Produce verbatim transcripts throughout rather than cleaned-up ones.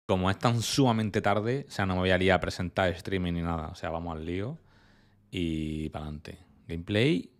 como es tan sumamente tarde, o sea, no me voy a liar a presentar streaming ni nada. O sea, vamos al lío y para adelante. Gameplay.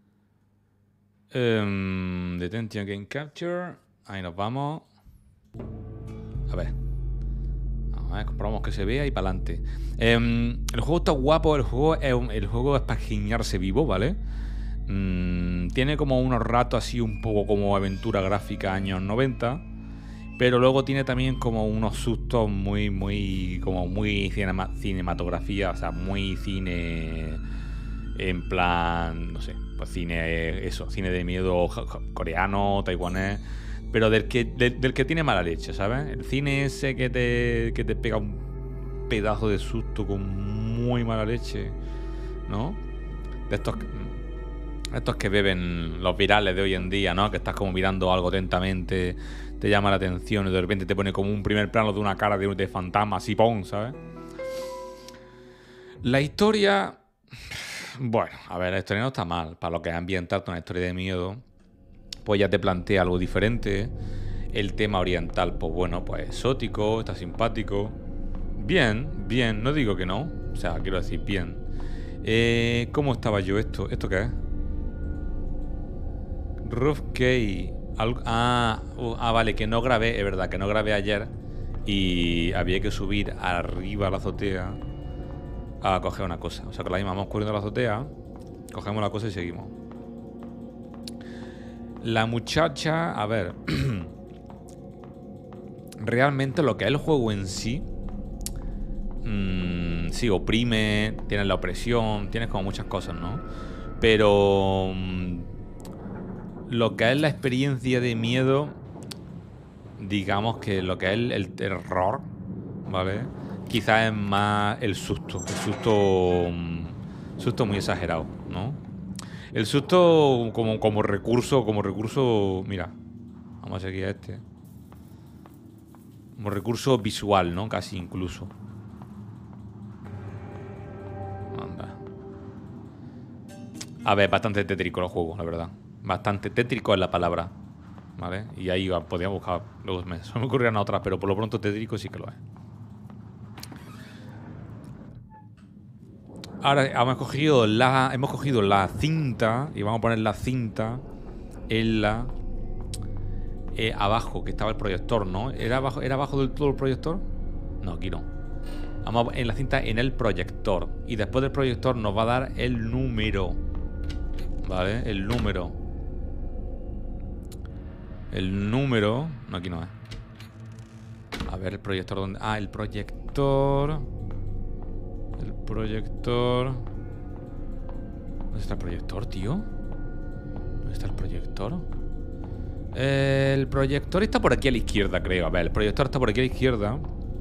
Um, Detention Game Capture. Ahí nos vamos. A ver. Vamos a ver, comprobamos que se vea y para adelante. Um, el juego está guapo. El juego es, un, el juego es para giñarse vivo, ¿vale? Um, tiene como unos ratos así un poco como aventura gráfica años noventa. Pero luego tiene también como unos sustos muy, muy, como muy cinema, cinematografía, o sea, muy cine en plan, no sé, pues cine, eso, cine de miedo coreano, taiwanés, pero del que, de, del que tiene mala leche, ¿sabes? El cine ese que te, que te pega un pedazo de susto con muy mala leche, ¿no? De estos... Estos que beben los virales de hoy en día, ¿no? Que estás como mirando algo atentamente, te llama la atención y de repente te pone como un primer plano de una cara de, de fantasma, así, ¡pum!, ¿sabes? La historia... Bueno, a ver, la historia no está mal. Para lo que es ambientarte una historia de miedo, pues ya te plantea algo diferente. El tema oriental, pues bueno, pues exótico, está simpático. Bien, bien, no digo que no. O sea, quiero decir, bien. Eh, ¿Cómo estaba yo esto? ¿Esto qué es? Rough Key. Ah, uh, ah, vale, que no grabé, es verdad, que no grabé ayer y había que subir arriba a la azotea a coger una cosa. O sea, que la misma vamos corriendo a la azotea, cogemos la cosa y seguimos. La muchacha, a ver, realmente lo que es el juego en sí, mmm, sí, oprime, tienes la opresión, tienes como muchas cosas, ¿no? Pero... Mmm, lo que es la experiencia de miedo, digamos que lo que es el, el terror, ¿vale? Quizás es más el susto, el susto, susto muy exagerado, ¿no? El susto como, como recurso, como recurso, mira, vamos a seguir a este, como recurso visual, ¿no? Casi incluso. Anda. A ver, bastante tétrico el juego, la verdad. Bastante tétrico es la palabra, ¿vale? Y ahí podíamos buscar, luego me, me ocurrían otras, pero por lo pronto tétrico sí que lo es. Ahora hemos cogido la, hemos cogido la cinta y vamos a poner la cinta en la eh, abajo, que estaba el proyector, ¿no? ¿Era abajo, ¿Era abajo del todo el proyector? No, aquí no. Vamos en la cinta en el proyector y después del proyector nos va a dar el número, ¿vale? El número. El número... No, aquí no es. A ver, el proyector ¿dónde? Ah, el proyector... El proyector... ¿Dónde está el proyector, tío? ¿Dónde está el proyector? Eh, el proyector está por aquí a la izquierda, creo. A ver, el proyector está por aquí a la izquierda.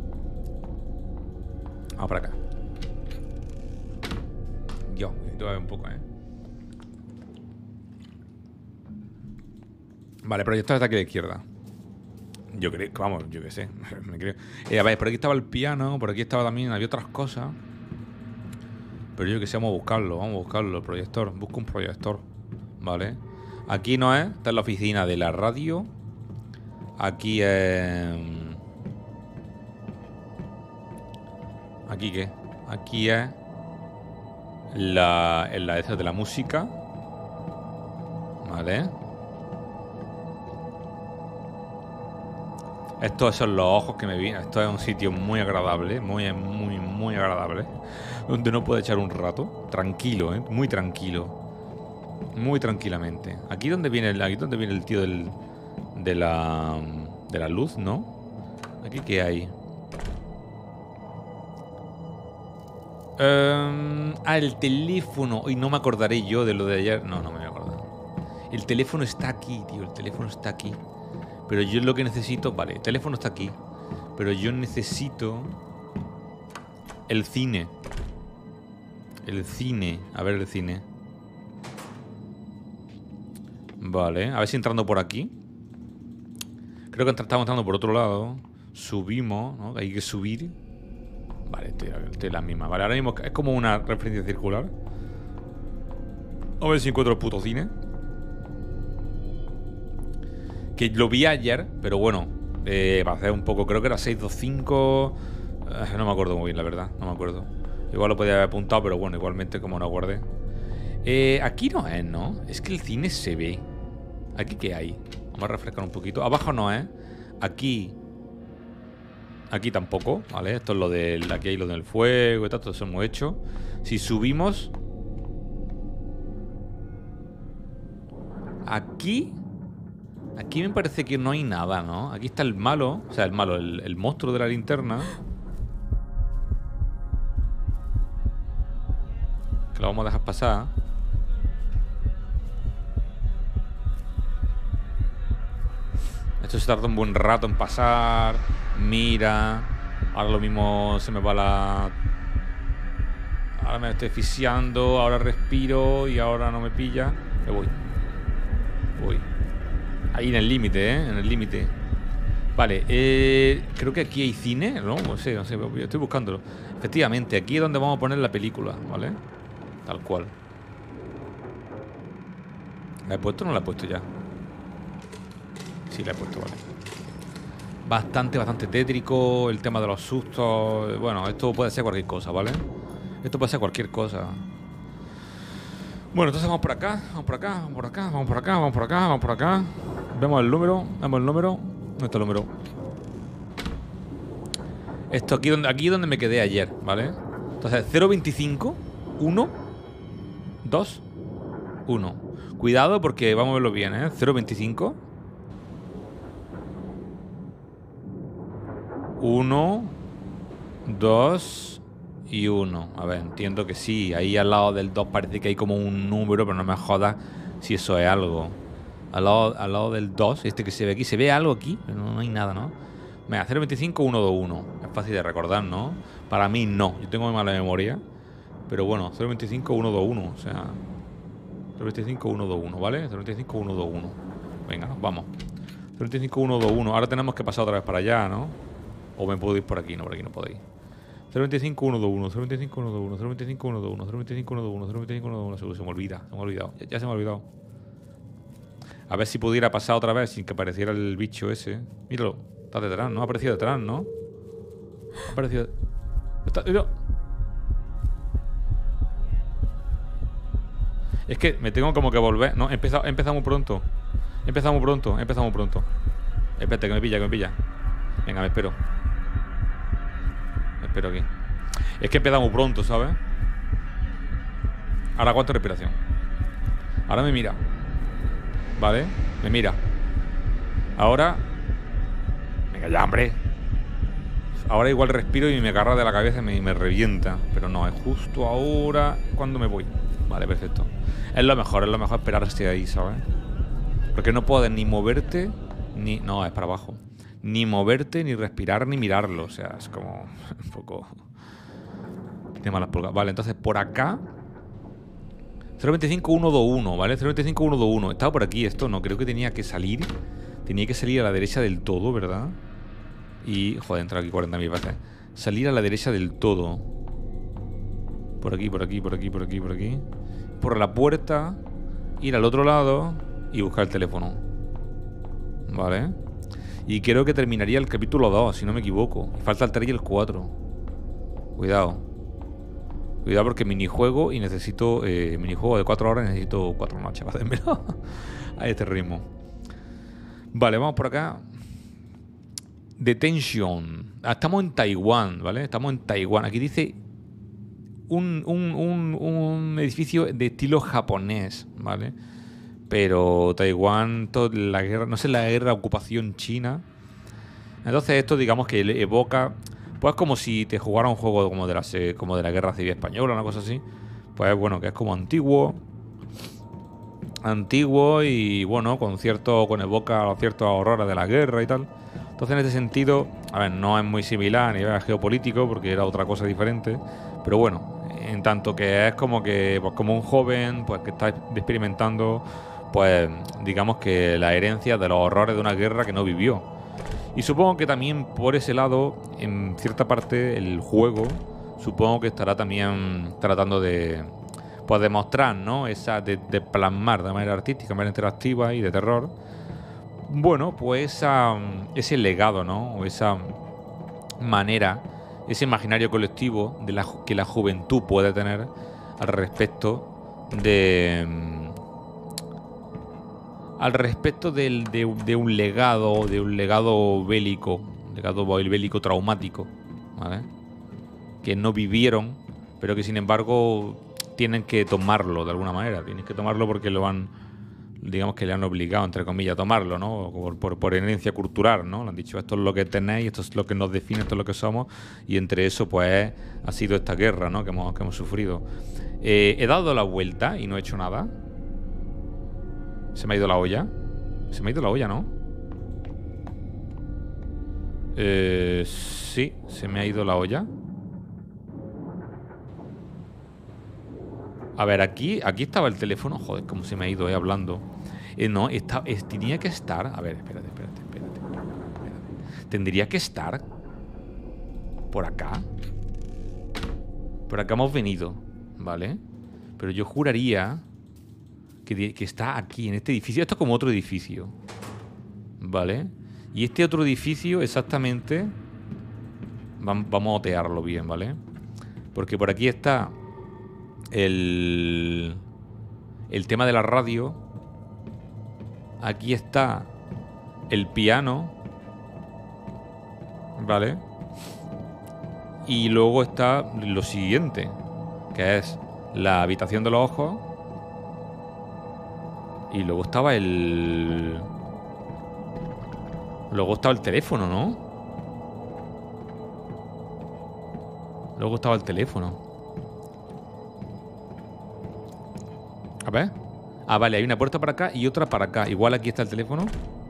Vamos para acá. Yo, te voy a ver un poco, ¿eh? Vale, el proyector está aquí a la izquierda. Yo creo, vamos, yo qué sé. Me creo. Eh, a ver, por aquí estaba el piano, por aquí estaba también, había otras cosas. Pero yo que sé, vamos a buscarlo, vamos a buscarlo, el proyector. Busco un proyector, ¿vale? Aquí no es, está en la oficina de la radio. Aquí es... ¿Aquí qué? Aquí es la, en la esta de la música, ¿vale? Estos son los ojos que me vi. Esto es un sitio muy agradable, muy, muy, muy agradable, donde no puedo echar un rato tranquilo, ¿eh? Muy tranquilo, muy tranquilamente. Aquí donde viene el, aquí donde viene el tío del, de la, de la luz, ¿no? Aquí qué hay. Um, ah, el teléfono. Hoy no me acordaré yo de lo de ayer. No, no me voy a acordar. El teléfono está aquí, tío. El teléfono está aquí. Pero yo lo que necesito... Vale, el teléfono está aquí. Pero yo necesito... El cine. El cine. A ver el cine. Vale, a ver si entrando por aquí. Creo que estamos entrando por otro lado. Subimos, ¿no? Hay que subir. Vale, estoy, estoy en la misma. Vale, ahora mismo es como una referencia circular. A ver si encuentro el puto cine. Que lo vi ayer, pero bueno, Eh, para hacer un poco, creo que era seis dos cinco. Eh, no me acuerdo muy bien, la verdad. No me acuerdo. Igual lo podía haber apuntado, pero bueno, igualmente como no guardé. Eh, aquí no es, ¿no? Es que el cine se ve. ¿Aquí qué hay? Vamos a refrescar un poquito. Abajo no es. Aquí. Aquí tampoco, ¿vale? Esto es lo del... Aquí hay lo del fuego y tal. Todo eso hemos hecho. Si subimos... Aquí... Aquí me parece que no hay nada, ¿no? Aquí está el malo. O sea, el malo, el, el monstruo de la linterna. Que lo vamos a dejar pasar. Esto se tarda un buen rato en pasar. Mira. Ahora lo mismo se me va la... Ahora me estoy asfixiando. Ahora respiro y ahora no me pilla. Me voy. Voy. Ahí en el límite, ¿eh? En el límite. Vale, eh, creo que aquí hay cine, ¿no? No sé, no sé, estoy buscándolo. Efectivamente, aquí es donde vamos a poner la película, ¿vale? Tal cual. ¿La he puesto o no la he puesto ya? Sí, la he puesto, vale. Bastante, bastante tétrico. El tema de los sustos. Bueno, esto puede ser cualquier cosa, ¿vale? Esto puede ser cualquier cosa. Bueno, entonces vamos por acá, vamos por acá, vamos por acá, vamos por acá, vamos por acá, vamos por acá. Vemos el número, vemos el número. ¿Dónde está el número? Esto aquí donde, aquí donde me quedé ayer, ¿vale? Entonces, cero veinticinco, uno, dos, uno. Cuidado porque vamos a verlo bien, ¿eh? cero veinticinco, uno, dos y uno. A ver, entiendo que sí. Ahí al lado del dos parece que hay como un número, pero no me jodas si eso es algo. Al lado, al lado del dos, este que se ve aquí, ¿se ve algo aquí? Pero no, no hay nada, ¿no? Venga, cero veinticinco, uno dos uno. Es fácil de recordar, ¿no? Para mí no. Yo tengo muy mala memoria. Pero bueno, cero veinticinco, uno dos uno. O sea, cero veinticinco, uno dos uno, ¿vale? cero veinticinco, uno dos uno. Venga, vamos. cero veinticinco, uno dos uno. Ahora tenemos que pasar otra vez para allá, ¿no? O me puedo ir por aquí. No, por aquí no podéis. cero veinticinco, uno dos uno, cero veinticinco, uno dos uno, cero veinticinco, uno dos uno, cero veinticinco, uno dos uno, cero veinticinco, uno dos uno. Se me olvida, se me ha olvidado. Ya, ya se me ha olvidado. A ver si pudiera pasar otra vez sin que apareciera el bicho ese. Míralo, está detrás, ¿no? Ha aparecido detrás, ¿no? Ha aparecido... Está... Mira. Es que me tengo como que volver. No, he empezado, he empezado muy pronto. He empezado muy pronto, he empezado muy pronto. Espérate, que me pilla, que me pilla. Venga, me espero. Me espero aquí. Es que he empezado muy pronto, ¿sabes? Ahora aguanto respiración. Ahora me mira. Vale, me mira. Ahora... Venga ya, hombre. Ahora igual respiro y me agarra de la cabeza y me, me revienta. Pero no, es justo ahora cuando me voy. Vale, perfecto. Es lo mejor, es lo mejor esperarse ahí, ¿sabes? Porque no puedes ni moverte, ni... No, es para abajo. Ni moverte, ni respirar, ni mirarlo. O sea, es como... un poco... Tiene malas pulgas. Vale, entonces por acá... cero veinticinco, uno dos uno, ¿vale? cero veinticinco, uno dos uno. Estaba por aquí esto, ¿no? Creo que tenía que salir. Tenía que salir a la derecha del todo, ¿verdad? Y... Joder, entrar aquí cuarenta mil veces. Salir a la derecha del todo. Por aquí, por aquí, por aquí, por aquí, por aquí. Por la puerta. Ir al otro lado. Y buscar el teléfono. Vale. Y creo que terminaría el capítulo dos, si no me equivoco. Y falta el tres y el cuatro. Cuidado. Cuidado porque minijuego y necesito... Eh, minijuego de cuatro horas y necesito cuatro noches para hacérmelo. A este ritmo. Vale, vamos por acá. Detention. Ah, estamos en Taiwán, ¿vale? Estamos en Taiwán. Aquí dice... Un, un, un, un edificio de estilo japonés, ¿vale? Pero Taiwán, toda la guerra, no sé, la guerra ocupación china. Entonces esto digamos que evoca, pues como si te jugara un juego como de la, como de la guerra civil española, una cosa así. Pues bueno, que es como antiguo. Antiguo y bueno, con cierto, con evoca ciertos horrores de la guerra y tal. Entonces en ese sentido, a ver, no es muy similar a nivel geopolítico porque era otra cosa diferente. Pero bueno, en tanto que es como que, pues como un joven, pues que está experimentando, pues digamos que la herencia de los horrores de una guerra que no vivió. Y supongo que también por ese lado, en cierta parte, el juego, supongo que estará también tratando de, pues demostrar, ¿no? Esa de, de plasmar de manera artística, de manera interactiva y de terror, bueno, pues esa, ese legado, ¿no? O esa manera, ese imaginario colectivo de la, que la juventud puede tener al respecto de... Al respecto del, de, de un legado, de un legado bélico, un legado bélico traumático, ¿vale? Que no vivieron, pero que sin embargo tienen que tomarlo de alguna manera. Tienen que tomarlo porque lo han, digamos que le han obligado, entre comillas, a tomarlo, ¿no? Por, por, por herencia cultural, ¿no? Le han dicho, esto es lo que tenéis, esto es lo que nos define, esto es lo que somos, y entre eso, pues, ha sido esta guerra, ¿no? Que hemos, que hemos sufrido. Eh, he dado la vuelta y no he hecho nada. Se me ha ido la olla. Se me ha ido la olla, ¿no? Eh, sí, se me ha ido la olla. A ver, aquí aquí estaba el teléfono. Joder, cómo se me ha ido, eh, hablando. Eh, no, está, es, tenía que estar... A ver, espérate, espérate, espérate, espérate. Tendría que estar por acá. Por acá hemos venido, ¿vale? Pero yo juraría... Que, que está aquí, en este edificio. Esto es como otro edificio, ¿vale? Y este otro edificio exactamente vamos a otearlo bien, ¿vale? Porque por aquí está el, el tema de la radio. Aquí está el piano, ¿vale? Y luego está lo siguiente, que es la habitación de los ojos. Y luego estaba el... Luego estaba el teléfono, ¿no? Luego estaba el teléfono. A ver. Ah, vale, hay una puerta para acá y otra para acá. Igual aquí está el teléfono.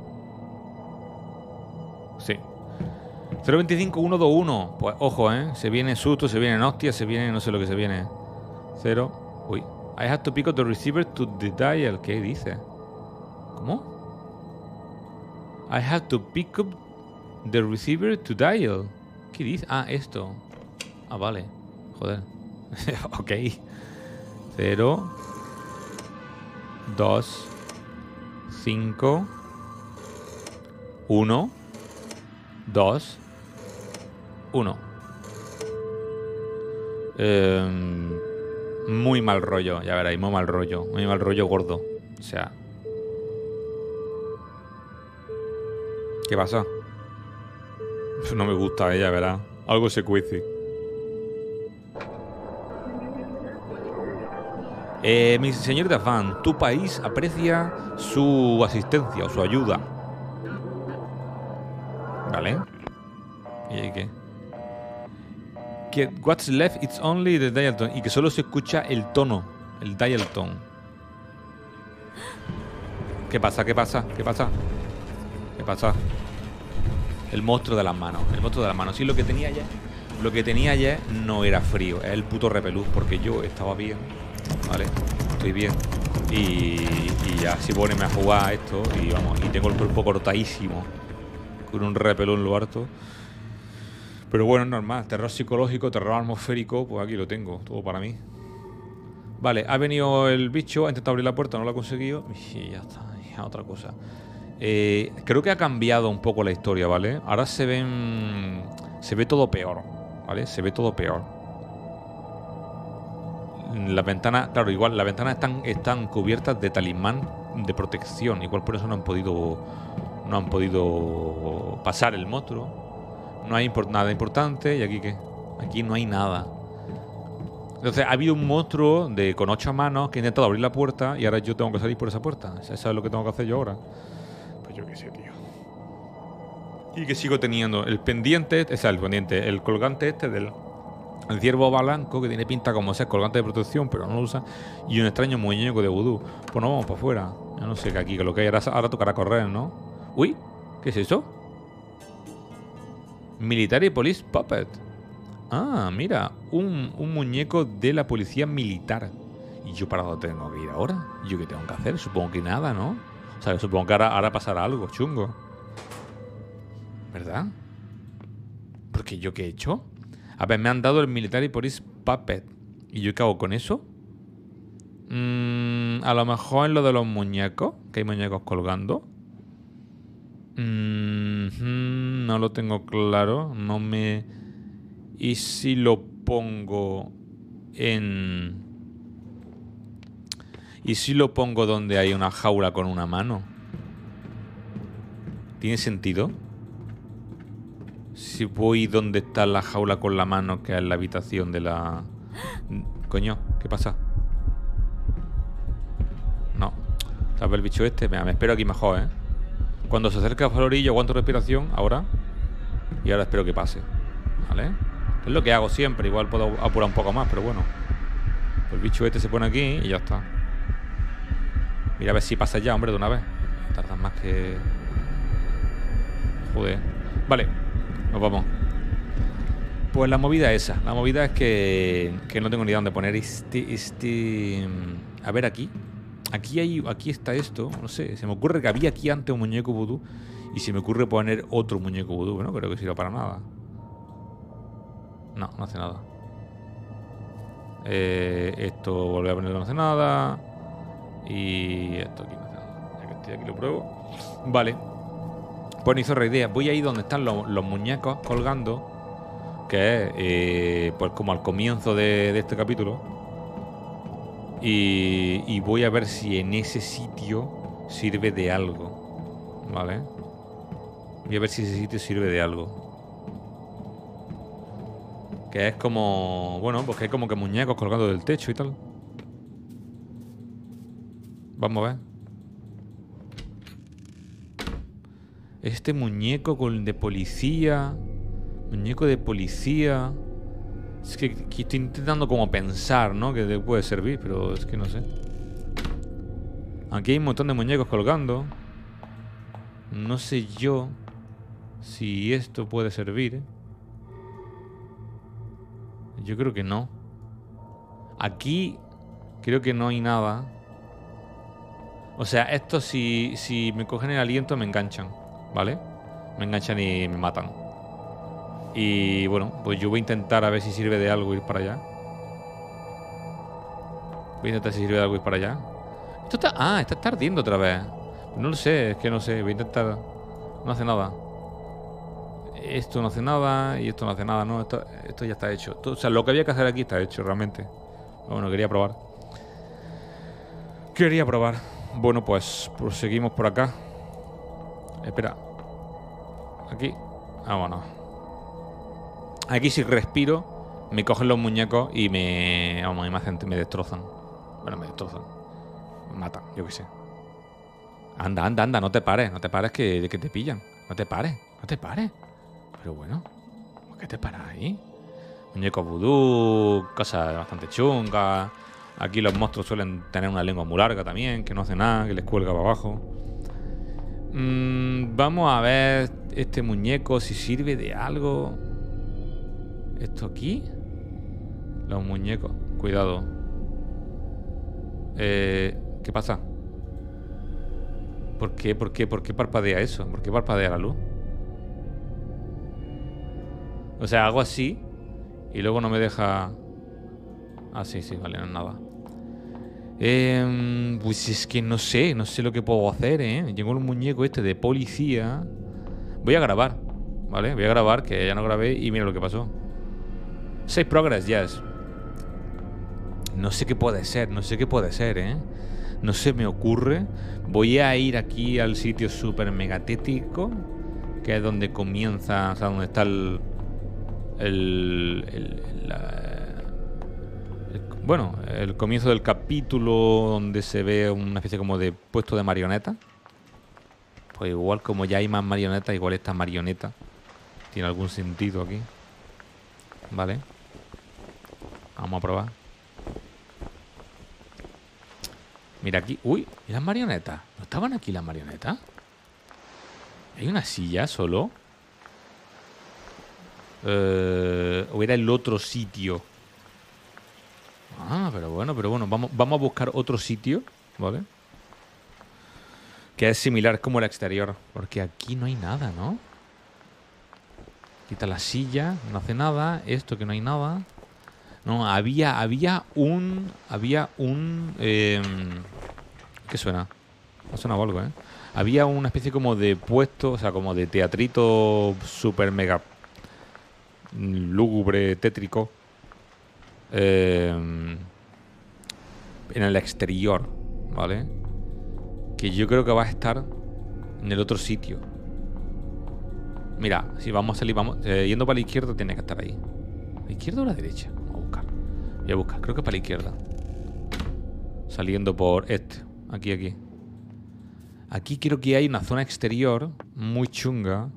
Sí. cero veinticinco uno dos uno. Pues ojo, ¿eh? Se viene susto, se viene hostia, se viene... No sé lo que se viene. Cero. Uy. I have to pick up the receiver to the dial. ¿Qué dice? ¿Cómo? I have to pick up the receiver to dial. ¿Qué dice? Ah, esto. Ah, vale. Joder. Ok. Cero. Dos. Cinco. Uno. Dos. Uno. Eh... Muy mal rollo, ya veréis, muy mal rollo. Muy mal rollo gordo. O sea... ¿Qué pasa? No me gusta ella, verá. Algo se cuece. Eh, mi señorita fan, tu país aprecia su asistencia o su ayuda. ¿Vale? ¿Y ahí qué? Que what's left it's only the dial tone. Y que solo se escucha el tono, el dial tone. ¿Qué pasa? ¿Qué pasa? ¿Qué pasa? ¿Qué pasa? El monstruo de las manos. El monstruo de las manos. Sí, lo que tenía ayer. Lo que tenía ayer no era frío. Es el puto repelús. Porque yo estaba bien. ¿Vale? Estoy bien. Y, y ya si poneme a jugar esto. Y vamos. Y tengo el cuerpo cortadísimo. Con un repelús en lo harto. Pero bueno, es normal. Terror psicológico, terror atmosférico. Pues aquí lo tengo. Todo para mí. Vale, ha venido el bicho. Ha intentado abrir la puerta. No lo ha conseguido. Y ya está. Ya otra cosa. Eh, creo que ha cambiado un poco la historia, ¿vale? Ahora se ven... Se ve todo peor, ¿vale? Se ve todo peor. Las ventanas... Claro, igual las ventanas están, están cubiertas de talismán de protección. Igual por eso no han podido... No han podido pasar el monstruo. No hay import nada importante. ¿Y aquí qué? Aquí no hay nada. Entonces ha habido un monstruo de con ocho manos que ha intentado abrir la puerta y ahora yo tengo que salir por esa puerta. Eso es lo que tengo que hacer yo ahora. Pues yo qué sé, tío. Y que sigo teniendo el pendiente, o sea, el pendiente, el colgante este del el ciervo blanco que tiene pinta como ser colgante de protección, pero no lo usa. Y un extraño muñeco de vudú. Pues nos vamos para afuera. Yo no sé qué aquí, que lo que hay ahora, ahora tocará correr, ¿no? Uy, ¿qué es eso? Military Police Puppet. Ah, mira, un, un muñeco de la policía militar. ¿Y yo para dónde tengo que ir ahora? ¿Yo qué tengo que hacer? Supongo que nada, ¿no? O sea, supongo que ahora, ahora pasará algo chungo. ¿Verdad? ¿Porque yo qué he hecho? A ver, me han dado el Military Police Puppet. ¿Y yo qué hago con eso? Mm, a lo mejor en lo de los muñecos, que hay muñecos colgando. Mm, no lo tengo claro. No me... ¿Y si lo pongo en... ¿Y si lo pongo donde hay una jaula con una mano? ¿Tiene sentido? Si voy donde está la jaula con la mano, que es la habitación de la... Coño, ¿qué pasa? No. ¿Sabes el bicho este? Mira, me espero aquí mejor, ¿eh? Cuando se acerca a Florillo, aguanto respiración, ahora. Y ahora espero que pase. ¿Vale? Es lo que hago siempre. Igual puedo apurar un poco más, pero bueno. El bicho este se pone aquí y ya está. Mira a ver si pasa ya, hombre, de una vez. Tardan más que... Joder. Vale, nos vamos. Pues la movida es esa. La movida es que, que no tengo ni idea dónde poner este, este... A ver, aquí. Aquí hay, aquí está esto. No sé, se me ocurre que había aquí antes un muñeco vudú. Y se me ocurre poner otro muñeco vudú. Bueno, creo que sirva para nada. No, no hace nada. Eh, esto volver a ponerlo, no hace nada. Y esto aquí no hace nada. Ya que estoy aquí lo pruebo. Vale. Pues ni zorra idea. Voy ahí donde están los, los muñecos colgando. Que es eh, pues como al comienzo de, de este capítulo. Y, y voy a ver si en ese sitio sirve de algo. Vale. Voy a ver si ese sitio sirve de algo. Que es como... Bueno, pues que hay como que muñecos colgando del techo y tal. Vamos a ver. Este muñeco con de policía. Muñeco de policía. Es que, que estoy intentando como pensar, ¿no? Que te puede servir, pero es que no sé. Aquí hay un montón de muñecos colgando. No sé yo si esto puede servir. Yo creo que no. Aquí creo que no hay nada. O sea, estos si, si me cogen el aliento me enganchan, ¿vale? Me enganchan y me matan. Y bueno, pues yo voy a intentar a ver si sirve de algo ir para allá. Voy a intentar si sirve de algo ir para allá. Esto está... Ah, está, está ardiendo otra vez. No lo sé, es que no sé. Voy a intentar... No hace nada. Esto no hace nada y esto no hace nada, ¿no? Esto, esto ya está hecho. Esto, o sea, lo que había que hacer aquí está hecho, realmente. Bueno, quería probar. Quería probar. Bueno, pues proseguimos por acá. Espera. Aquí. Vámonos. Aquí si respiro, me cogen los muñecos y me... Vamos, y me hacen, me destrozan. Bueno, me destrozan. Me matan, yo qué sé. Anda, anda, anda, no te pares. No te pares que, que te pillan. No te pares, no te pares. Pero bueno, ¿qué te paras ahí? Muñecos vudú, cosas bastante chungas. Aquí los monstruos suelen tener una lengua muy larga también, que no hace nada, que les cuelga para abajo. Mm, vamos a ver este muñeco si sirve de algo. ¿Esto aquí? Los muñecos. Cuidado. Eh, ¿Qué pasa? ¿Por qué? ¿Por qué? ¿Por qué parpadea eso? ¿Por qué parpadea la luz? O sea, hago así y luego no me deja... Ah, sí, sí, vale, no es nada. Eh, pues es que no sé, no sé lo que puedo hacer, ¿eh? Llegó el muñeco este de policía. Voy a grabar, ¿vale? Voy a grabar, que ya no grabé y mira lo que pasó. Save progress, yes. No sé qué puede ser, no sé qué puede ser, ¿eh? No se me ocurre. Voy a ir aquí al sitio super megatético, que es donde comienza, o sea, donde está el... El, el, la, el, bueno, el comienzo del capítulo, donde se ve una especie como de puesto de marioneta. Pues igual, como ya hay más marionetas, igual esta marioneta tiene algún sentido aquí. Vale. Vamos a probar. Mira aquí. Uy, ¿y las marionetas? ¿No estaban aquí las marionetas? ¿Hay una silla solo? Eh, o era el otro sitio. Ah, pero bueno, pero bueno, vamos, vamos a buscar otro sitio, ¿vale? Que es similar como el exterior. Porque aquí no hay nada, ¿no? Quita la silla, no hace nada. Esto que no hay nada. No, había, había un... Había un... Eh, ¿qué suena? No suena algo, ¿eh? Había una especie como de puesto, o sea, como de teatrito super mega lúgubre, tétrico. Eh, en el exterior, ¿vale? Que yo creo que va a estar en el otro sitio. Mira, si vamos a salir, vamos eh, yendo para la izquierda, tiene que estar ahí. ¿La izquierda o la derecha? Vamos a buscar. Voy a buscar, creo que para la izquierda. Saliendo por este. Aquí, aquí. Aquí creo que hay una zona exterior muy chunga.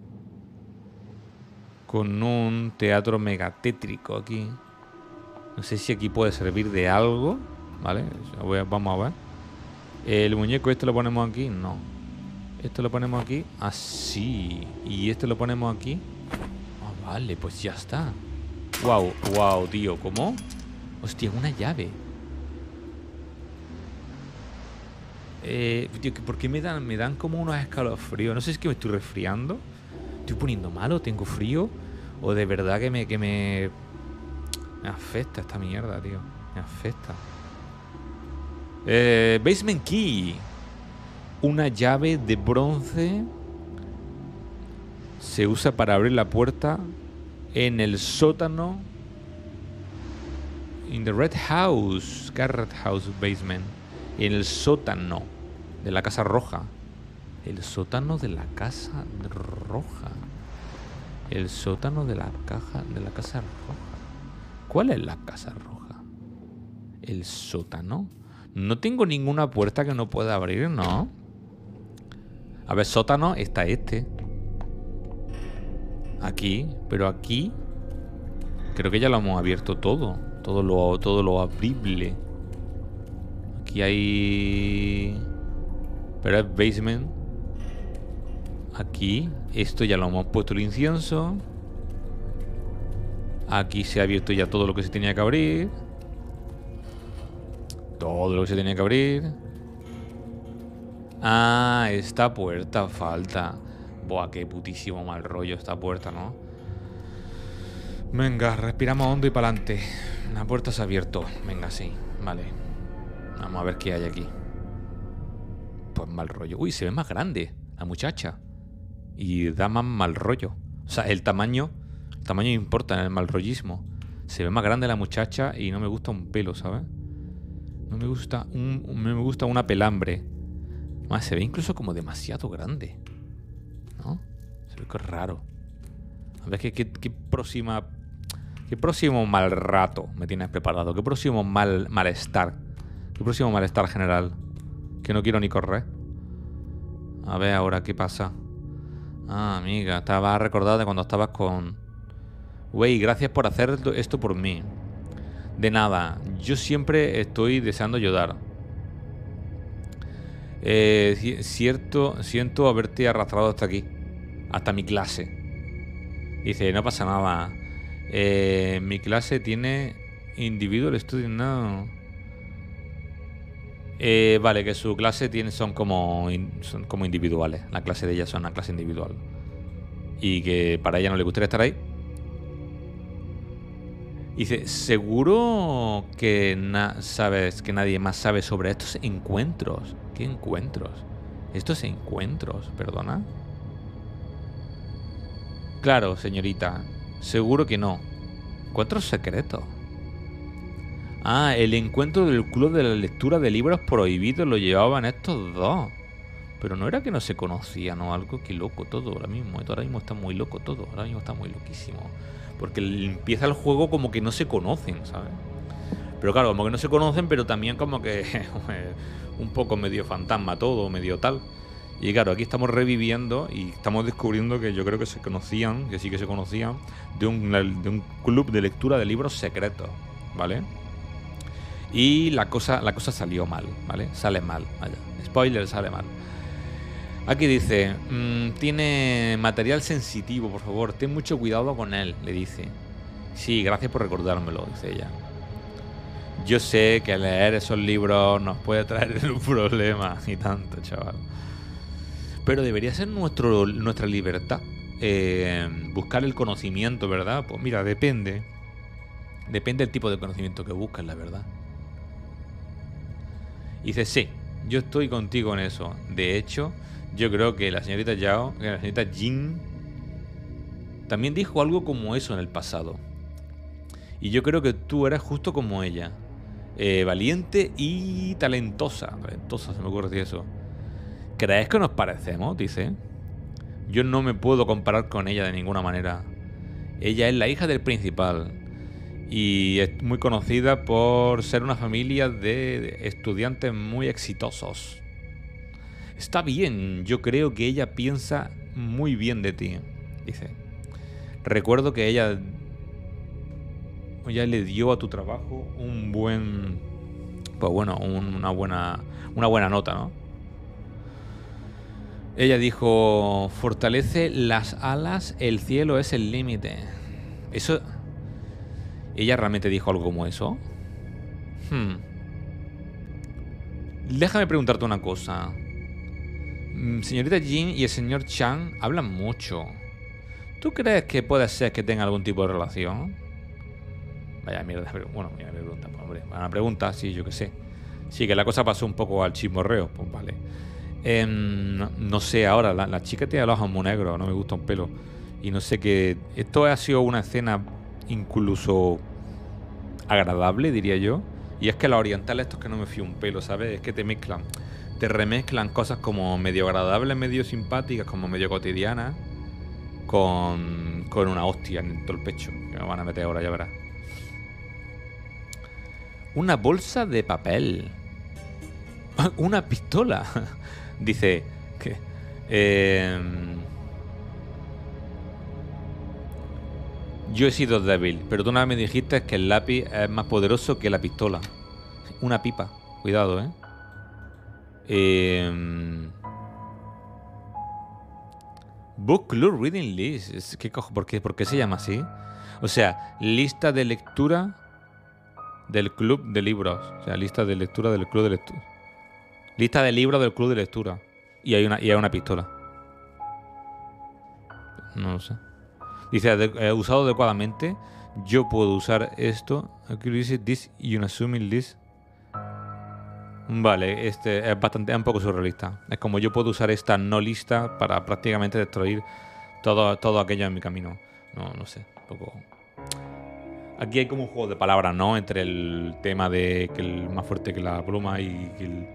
Con un teatro megatétrico aquí. No sé si aquí puede servir de algo. ¿Vale? Voy a, vamos a ver. El muñeco este lo ponemos aquí. No. Esto lo ponemos aquí. Ah, sí. Y este lo ponemos aquí. Ah, vale, pues ya está. Wow, wow, tío. ¿Cómo? Hostia, una llave. Eh, tío, ¿por qué me dan, me dan como unos escalofríos? No sé si es que me estoy resfriando. ¿Estoy poniendo malo? ¿Tengo frío? ¿O de verdad que me, que me... me afecta esta mierda, tío? Me afecta. Eh, basement Key. Una llave de bronce. Se usa para abrir la puerta en el sótano. In the Red House. ¿Qué Red House Basement? En el sótano de la Casa Roja. El sótano de la Casa Roja. El sótano de la caja de la Casa Roja. ¿Cuál es la Casa Roja? El sótano. No tengo ninguna puerta que no pueda abrir, ¿no? A ver, sótano está este. Aquí, pero aquí creo que ya lo hemos abierto todo. Todo lo, todo lo abrible. Aquí hay... Pero es basement. Aquí, esto ya lo hemos puesto el incienso. Aquí se ha abierto ya todo lo que se tenía que abrir. Todo lo que se tenía que abrir. Ah, esta puerta falta. Buah, qué putísimo mal rollo esta puerta, ¿no? Venga, respiramos hondo y para adelante. La puerta se ha abierto. Venga, sí, vale. Vamos a ver qué hay aquí. Pues mal rollo. Uy, se ve más grande la muchacha. Y da más mal rollo. O sea, el tamaño El tamaño importa en el mal rollismo. Se ve más grande la muchacha y no me gusta un pelo, ¿sabes? No me gusta un, un me gusta una pelambre. Más, se ve incluso como demasiado grande, ¿no? Se ve que es raro. A ver qué, qué, qué próxima Qué próximo mal rato me tienes preparado. Qué próximo mal malestar. Qué próximo malestar general. Que no quiero ni correr. A ver ahora qué pasa. Ah, amiga, estaba recordada de cuando estabas con... Wey, gracias por hacer esto por mí. De nada, yo siempre estoy deseando ayudar. Eh, cierto, siento haberte arrastrado hasta aquí. Hasta mi clase. Dice, no pasa nada. Eh, mi clase tiene individual student now. Eh, vale, que su clase tiene, son como son como individuales. La clase de ella son una clase individual. Y que para ella no le gustaría estar ahí. Dice, seguro que na sabes que nadie más sabe sobre estos encuentros. ¿Qué encuentros? Estos encuentros, perdona. Claro, señorita. Seguro que no. Encuentros secretos. Ah, el encuentro del club de la lectura de libros prohibidos lo llevaban estos dos. Pero no era que no se conocían o algo. Qué loco todo ahora mismo. Ahora mismo está muy loco todo. Ahora mismo está muy loquísimo. Porque empieza el juego como que no se conocen, ¿sabes? Pero claro, como que no se conocen, pero también como que un poco medio fantasma todo, medio tal. Y claro, aquí estamos reviviendo y estamos descubriendo que yo creo que se conocían, que sí que se conocían, de un, de un club de lectura de libros secretos, ¿vale? Y la cosa, la cosa salió mal, ¿vale? Sale mal, vaya. Spoiler, sale mal. Aquí dice, mmm, tiene material sensitivo, por favor, ten mucho cuidado con él, le dice. Sí, gracias por recordármelo, dice ella. Yo sé que leer esos libros nos puede traer un problema y tanto, chaval. Pero debería ser nuestro, nuestra libertad. Eh, buscar el conocimiento, ¿verdad? Pues mira, depende. Depende del tipo de conocimiento que buscas, la verdad. Y dice, sí, yo estoy contigo en eso. De hecho, Yo creo que la señorita Yao, que la señorita Jin, también dijo algo como eso en el pasado. Y yo creo que tú eres justo como ella. Eh, valiente y talentosa. Talentosa, se me ocurre decir eso. ¿Crees que nos parecemos? Dice. Yo no me puedo comparar con ella de ninguna manera. Ella es la hija del principal. Y es muy conocida por ser una familia de estudiantes muy exitosos. Está bien, yo creo que ella piensa muy bien de ti. Dice. Recuerdo que ella... Ella le dio a tu trabajo un buen... Pues bueno, un, una buena una buena nota, ¿no? Ella dijo... Fortalece las alas, el cielo es el límite. Eso... ¿Ella realmente dijo algo como eso? Hmm. Déjame preguntarte una cosa. Señorita Jin y el señor Chang hablan mucho. ¿Tú crees que puede ser que tenga algún tipo de relación? Vaya mierda, bueno, mira, me pregunta, pues, hombre, una pregunta, sí, yo qué sé. Sí, que la cosa pasó un poco al chismorreo, pues vale. Eh, no, no sé ahora, la, la chica tiene los ojos muy negros, no me gusta un pelo. Y no sé qué. Esto ha sido una escena incluso agradable, diría yo. Y es que los orientales, estos que no me fío un pelo, ¿sabes? Es que te mezclan. Te remezclan cosas como medio agradables, medio simpáticas, como medio cotidianas, con, con una hostia en todo el pecho. Que me van a meter ahora, ya verás. Una bolsa de papel. Una pistola. Dice que... Eh, yo he sido débil, pero tú una vez me dijiste que el lápiz es más poderoso que la pistola. Una pipa. Cuidado, ¿eh? eh Book Club Reading List. ¿Qué cojo? ¿Por qué? ¿Por qué se llama así? O sea, lista de lectura del club de libros. O sea, lista de lectura del club de lectura. Lista de libros del club de lectura. Y hay una, y hay una pistola. No lo sé. Dice, eh, usado adecuadamente, yo puedo usar esto. This y unassuming list. Vale, este es bastante, es un poco surrealista. Es como yo puedo usar esta no lista para prácticamente destruir todo, todo aquello en mi camino. No, no sé, un poco... Aquí hay como un juego de palabras, ¿no? Entre el tema de que el más fuerte que la pluma y que el...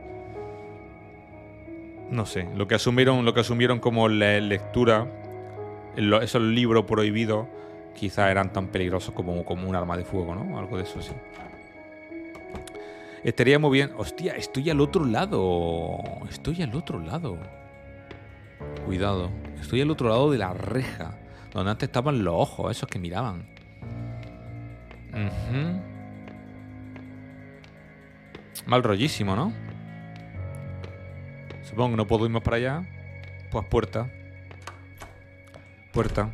No sé, lo que asumieron, lo que asumieron como le lectura, esos libros prohibidos, quizás eran tan peligrosos como, como un arma de fuego, ¿no? Algo de eso, sí. Estaría muy bien... Hostia, estoy al otro lado. Estoy al otro lado. Cuidado. Estoy al otro lado de la reja. Donde antes estaban los ojos, esos que miraban. Uh-huh. Mal rollísimo, ¿no? Supongo que no puedo ir más para allá. Pues puerta. Puerta.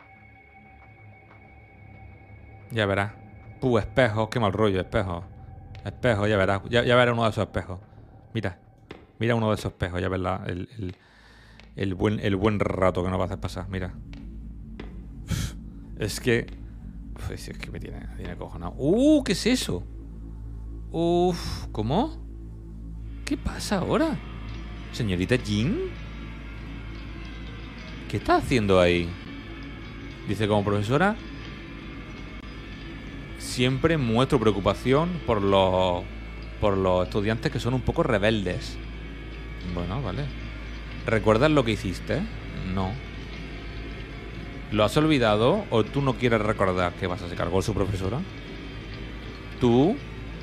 Ya verás. Puh, espejos. Qué mal rollo, espejos. Espejo, ya verás. Ya, ya verás uno de esos espejos. Mira. Mira uno de esos espejos. Ya verás el, el, el, buen, el buen rato que nos va a hacer pasar. Mira. Uf, es que... Uf, es que me tiene, me tiene acojonado. ¡Uh! ¿Qué es eso? Uf, ¿cómo? ¿Qué pasa ahora? ¿Señorita Jin? ¿Qué está haciendo ahí? Dice, como profesora... Siempre muestro preocupación por los por los estudiantes que son un poco rebeldes. Bueno, vale. ¿Recuerdas lo que hiciste? No. ¿Lo has olvidado o tú no quieres recordar? ¿Qué pasa? ¿Se cargó su profesora? Tú...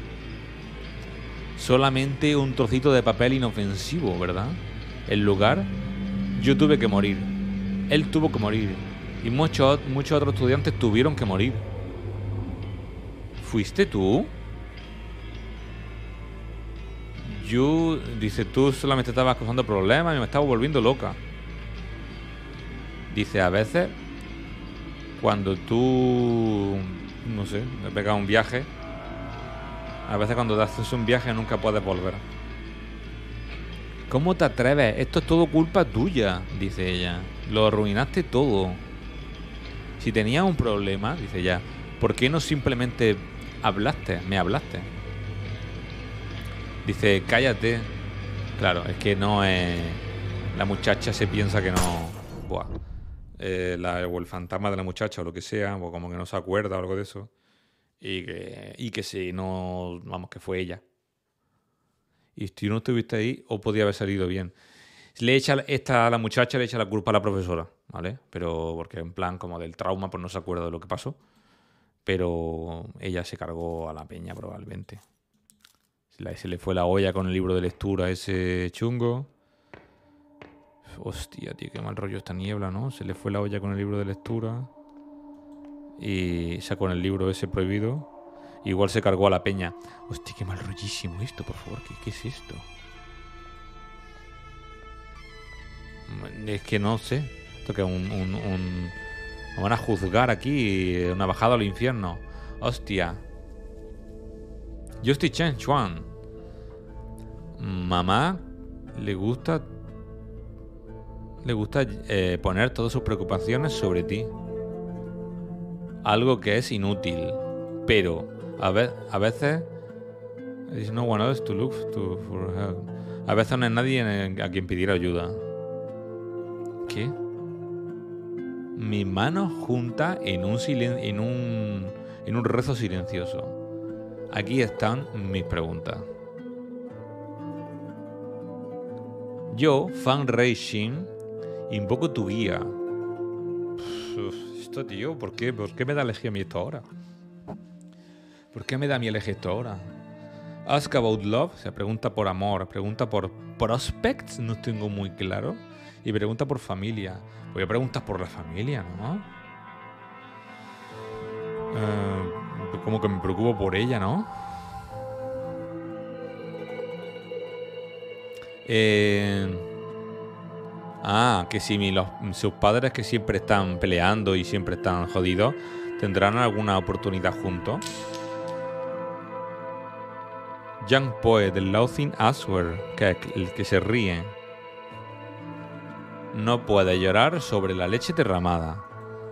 Solamente un trocito de papel inofensivo, ¿verdad? En lugar, yo tuve que morir. Él tuvo que morir. Y muchos, muchos otros estudiantes tuvieron que morir. ¿Fuiste tú? Yo... Dice, tú solamente estabas causando problemas y me estaba volviendo loca. Dice, a veces... Cuando tú... No sé, me pega un viaje... A veces cuando te haces un viaje nunca puedes volver. ¿Cómo te atreves? Esto es todo culpa tuya, dice ella. Lo arruinaste todo. Si tenías un problema, dice ella, ¿por qué no simplemente... Hablaste, me hablaste? Dice, cállate. Claro, es que no es... la muchacha se piensa que no... Buah. Eh, la, o el fantasma de la muchacha o lo que sea, o como que no se acuerda o algo de eso. Y que, y que si no... Vamos, que fue ella. Y si no estuviste ahí, o podía haber salido bien. Le echa esta, la muchacha le echa la culpa a la profesora, ¿vale? Pero porque en plan como del trauma, pues no se acuerda de lo que pasó. Pero ella se cargó a la peña probablemente. Se le fue la olla con el libro de lectura ese chungo. Hostia, tío, qué mal rollo esta niebla, ¿no? Se le fue la olla con el libro de lectura. Y sacó con el libro ese prohibido. Igual se cargó a la peña. Hostia, qué mal rollísimo esto, por favor. ¿Qué, qué es esto? Es que no sé. Esto que un, un, un... Me van a juzgar aquí. Una bajada al infierno. Hostia. Yo estoy Chen Chuan. Mamá le gusta... Le gusta eh, poner todas sus preocupaciones sobre ti. Algo que es inútil. Pero a, ve a veces... There's no one else to look to for help. A veces no hay nadie a quien pedir ayuda. ¿Qué? Mis manos juntas en un, silen en un, en un rezo silencioso. Aquí están mis preguntas. Yo, Fan Rei Shin, invoco tu guía. Uf, esto, tío, ¿por qué? ¿Por qué me da elegir a mí esto ahora? ¿Por qué me da a mí elegir esto ahora? Ask about love, se pregunta por amor, pregunta por prospects, no tengo muy claro. Y pregunta por familia. Voy a preguntar por la familia, ¿no? Eh, como que me preocupo por ella, ¿no? Eh, ah, que si mi, los, sus padres que siempre están peleando y siempre están jodidos, ¿tendrán alguna oportunidad juntos? Young Poet, el Laughing Aswer, que el que se ríe. No puede llorar sobre la leche derramada.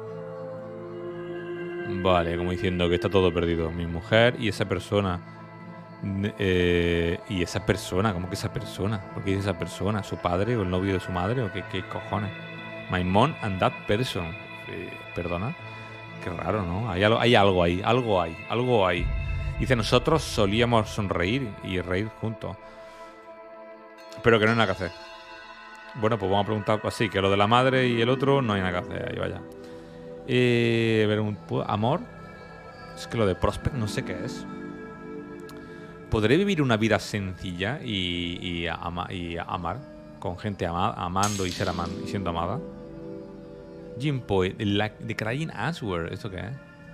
Vale, como diciendo que está todo perdido. Mi mujer y esa persona. Eh, y esa persona, ¿cómo que esa persona? ¿Por qué dice esa persona? ¿Su padre o el novio de su madre? ¿O qué, qué cojones? My mom and that person. Eh, Perdona. Qué raro, ¿no? Hay algo, hay algo ahí, algo hay, algo hay. Dice, nosotros solíamos sonreír y reír juntos. Pero que no hay nada que hacer. Bueno, pues vamos a preguntar así, que lo de la madre y el otro no hay nada que hacer, ahí vaya. Eh, a ver, un, amor. Es que lo de prospect no sé qué es. ¿Podré vivir una vida sencilla y, y, ama, y amar? Con gente ama, amando y, ser aman, y siendo amada. Jim Poe, de Crying Aswer, ¿esto qué es?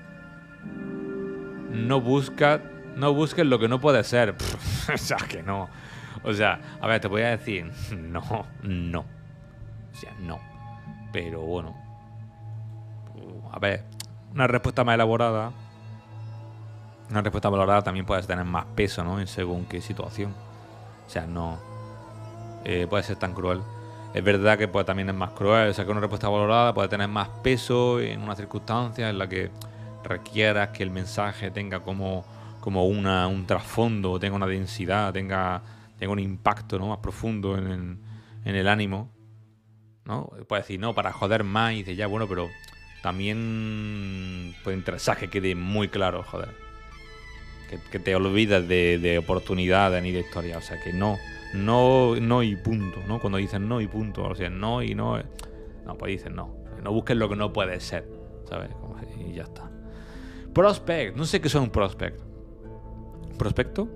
No busca, no busques lo que no puede ser. Pff, o sea, que no. O sea, a ver, te voy a decir, no, no. O sea, no. Pero bueno. A ver, una respuesta más elaborada. Una respuesta valorada también puede tener más peso, ¿no? En según qué situación. O sea, no eh, puede ser tan cruel. Es verdad que pues, también es más cruel. O sea, que una respuesta valorada puede tener más peso en una circunstancia en la que requieras que el mensaje tenga como, como una, un trasfondo, tenga una densidad, tenga... tenga un impacto, ¿no? Más profundo en el, en el ánimo, ¿no? Puede decir, no, para joder más, y dice, ya, bueno, pero también puede interesar que quede muy claro, joder. Que, que te olvides de, de oportunidades ni de historia, o sea, que no, no, no y punto, ¿no? Cuando dicen no y punto, o sea, no y no, no, pues dicen no. No busques lo que no puede ser, ¿sabes? Y ya está. Prospect, no sé qué son un prospect. ¿Prospecto?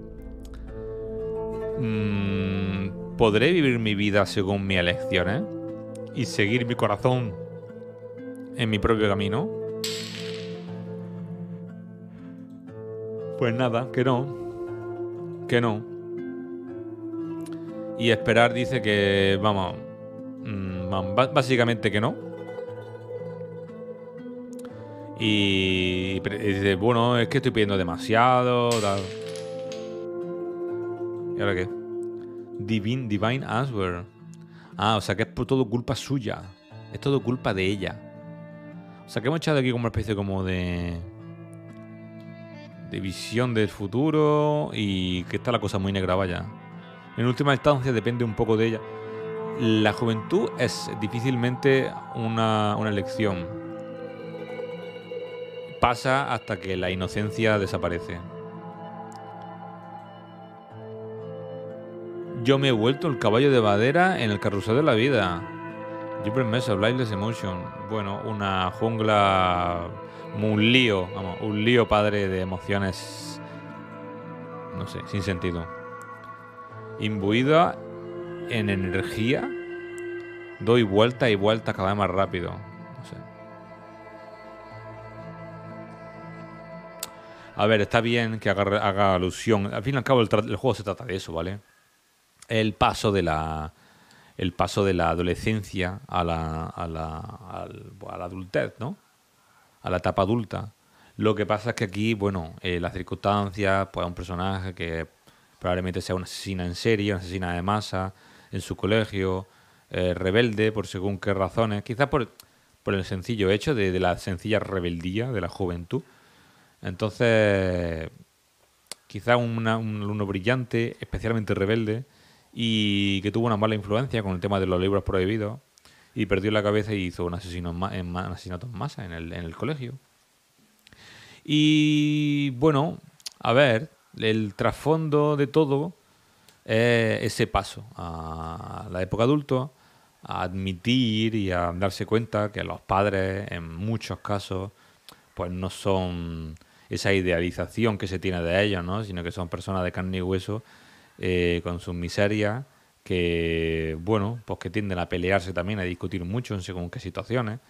Mm, ¿podré vivir mi vida según mis elecciones? ¿Y seguir mi corazón en mi propio camino? Pues nada, que no. Que no. Y esperar dice que, vamos, mmm, básicamente que no. Y dice, bueno, es que estoy pidiendo demasiado, tal. ¿Y ahora qué? Divine, Divine Answer. Ah, o sea que es por todo culpa suya. Es todo culpa de ella. O sea que hemos echado aquí como una especie como de... de visión del futuro y que está la cosa muy negra, vaya. En última instancia depende un poco de ella. La juventud es difícilmente una, una elección. Pasa hasta que la inocencia desaparece. Yo me he vuelto el caballo de madera en el carrusel de la vida. Jupiter Mesa, Blightless Emotion. Bueno, una jungla... Un lío, vamos, un lío padre de emociones... No sé, sin sentido. Imbuida en energía. Doy vuelta y vuelta cada vez más rápido. No sé. A ver, está bien que haga, haga alusión. Al fin y al cabo, el, el juego se trata de eso, ¿vale? El paso de la... El paso de la adolescencia a la, a la, al, a la adultez, ¿no? A la etapa adulta. Lo que pasa es que aquí, bueno, eh, las circunstancias, pues un personaje que probablemente sea una asesina en serie, una asesina de masa, en su colegio, eh, rebelde por según qué razones, quizás por, por el sencillo hecho de, de la sencilla rebeldía de la juventud. Entonces, quizás una, un alumno brillante, especialmente rebelde, y que tuvo una mala influencia con el tema de los libros prohibidos y perdió la cabeza y hizo un, asesino en ma en ma un asesinato en masa en el, en el colegio. Y bueno, a ver, el trasfondo de todo es ese paso a la época adulta, a admitir y a darse cuenta que los padres en muchos casos pues no son esa idealización que se tiene de ellos, ¿no? Sino que son personas de carne y hueso, Eh, con sus miserias, que bueno, pues que tienden a pelearse también, a discutir mucho en según qué situaciones.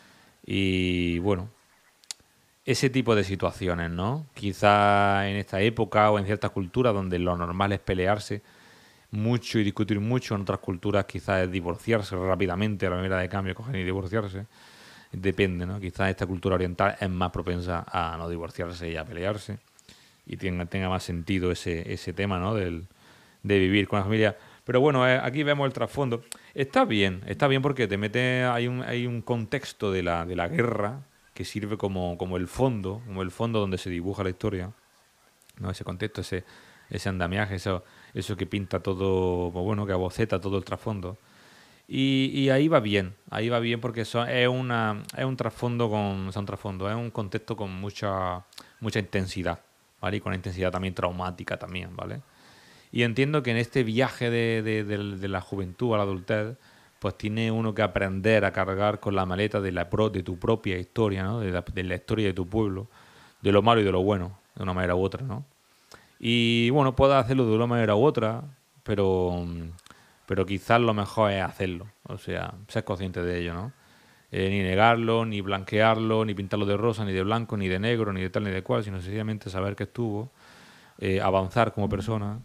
Y bueno, ese tipo de situaciones, ¿no? Quizá en esta época o en ciertas culturas donde lo normal es pelearse mucho y discutir mucho, en otras culturas quizás es divorciarse rápidamente, a la manera de cambio, coger y divorciarse. Depende, ¿no? Quizás esta cultura oriental es más propensa a no divorciarse y a pelearse. Y tenga, tenga más sentido ese, ese tema, ¿no? Del, de vivir con la familia. Pero bueno, eh, aquí vemos el trasfondo. Está bien, está bien porque te mete, hay un, hay un contexto de la, de la guerra que sirve como, como el fondo, como el fondo donde se dibuja la historia, ¿no? Ese contexto, ese, ese andamiaje, eso, eso que pinta todo, pues bueno, que aboceta todo el trasfondo. Y, y ahí va bien, ahí va bien porque eso es, una, es un trasfondo con, o sea, un trasfondo, es un contexto con mucha, mucha intensidad, ¿vale? Y con intensidad también traumática también, ¿vale? Y entiendo que en este viaje de, de, de, de la juventud a la adultez, pues tiene uno que aprender a cargar con la maleta de, la pro, de tu propia historia, ¿no? De la, de la historia de tu pueblo, de lo malo y de lo bueno, de una manera u otra, ¿no? Y bueno, puedes hacerlo de una manera u otra, pero, pero quizás lo mejor es hacerlo, o sea, ser consciente de ello, ¿no? Eh, ni negarlo, ni blanquearlo, ni pintarlo de rosa, ni de blanco, ni de negro, ni de tal, ni de cual, sino sencillamente saber que estuvo, eh, avanzar como persona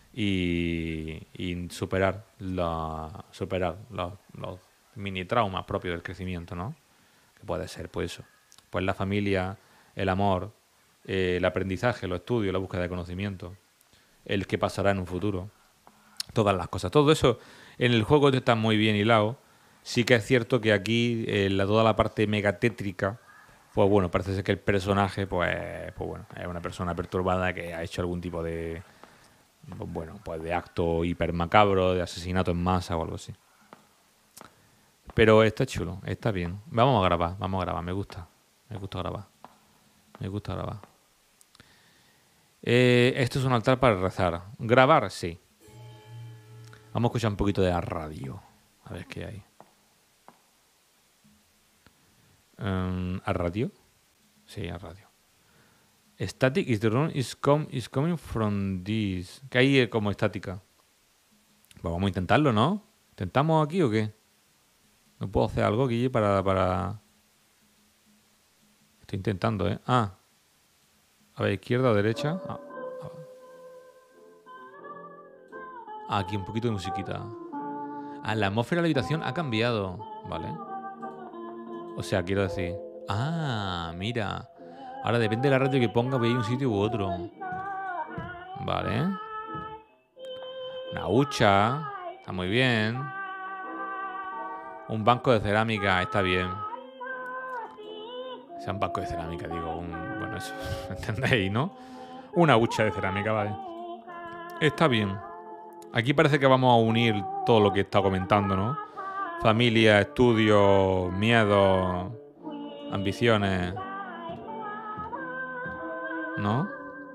y, y superar, la, superar los, los mini traumas propios del crecimiento, ¿no? Que puede ser, pues eso, pues la familia, el amor, eh, el aprendizaje, los estudios, la búsqueda de conocimiento, el que pasará en un futuro, todas las cosas. Todo eso en el juego está muy bien hilado. Sí que es cierto que aquí eh, la, toda la parte megatétrica, pues bueno, parece ser que el personaje, pues, pues bueno, es una persona perturbada que ha hecho algún tipo de, pues bueno, pues de acto hiper macabro, de asesinato en masa o algo así. Pero está chulo, está bien. Vamos a grabar, vamos a grabar, me gusta. Me gusta grabar. Me gusta grabar. Eh, esto es un altar para rezar. Grabar, sí. Vamos a escuchar un poquito de la radio. A ver qué hay. Um, ¿A radio? Sí, a radio. Static is the room is, com is coming from this. ¿Qué hay como estática? Pues vamos a intentarlo, ¿no? ¿Intentamos aquí o qué? ¿No puedo hacer algo aquí para... para... Estoy intentando, ¿eh? Ah. A ver, izquierda o derecha. Ah. Ah, aquí un poquito de musiquita. Ah, la atmósfera de la habitación ha cambiado. Vale. O sea, quiero decir... Ah, mira. Ahora depende de la radio que ponga, veis un sitio u otro. Vale. Una hucha. Está muy bien. Un banco de cerámica. Está bien. O sea, un banco de cerámica, digo. Un... Bueno, eso. ¿Entendéis, no? Una hucha de cerámica, vale. Está bien. Aquí parece que vamos a unir todo lo que he estado comentando, ¿no? Familia, estudios, miedos, ambiciones, ¿no?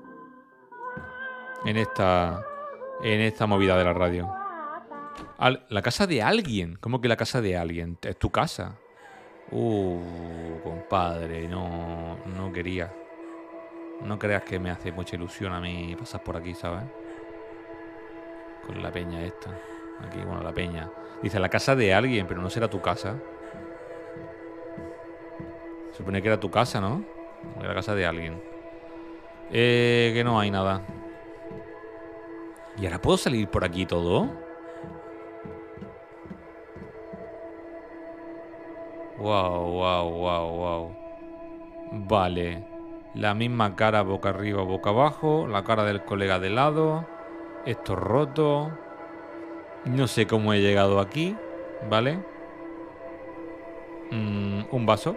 En esta, en esta movida de la radio. Al, la casa de alguien. ¿Cómo que la casa de alguien? Es tu casa. Uh, compadre, no, no quería. No creas que me hace mucha ilusión a mí pasar por aquí, ¿sabes? Con la peña esta. Aquí, bueno, la peña. Dice, la casa de alguien, pero no será tu casa. Se supone que era tu casa, ¿no? Era la casa de alguien. Eh, que no hay nada. ¿Y ahora puedo salir por aquí todo? Wow, wow, wow, wow. Vale. La misma cara boca arriba, boca abajo. La cara del colega de lado. Esto roto. No sé cómo he llegado aquí. ¿Vale? Mm, un vaso.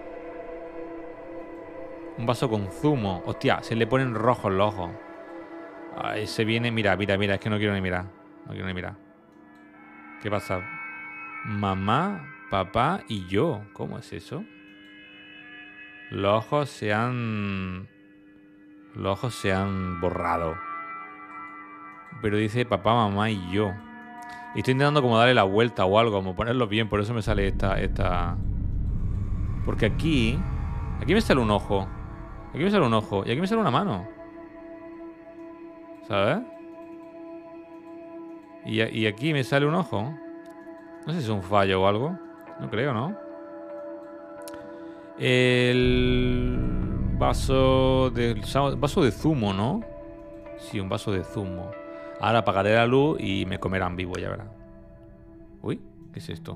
Un vaso con zumo. Hostia, se le ponen rojos los ojos. Ahí se viene. Mira, mira, mira. Es que no quiero ni mirar. No quiero ni mirar. ¿Qué pasa? Mamá, papá y yo. ¿Cómo es eso? Los ojos se han... Los ojos se han borrado. Pero dice papá, mamá y yo. Y estoy intentando como darle la vuelta o algo, como ponerlo bien. Por eso me sale esta... esta... Porque aquí... Aquí me sale un ojo. Aquí me sale un ojo. Y aquí me sale una mano. ¿Sabes? Y, y aquí me sale un ojo. No sé si es un fallo o algo. No creo, ¿no? El vaso de... Vaso de zumo, ¿no? Sí, un vaso de zumo. Ahora apagaré la luz y me comerán vivo, ya verás. Uy, ¿qué es esto?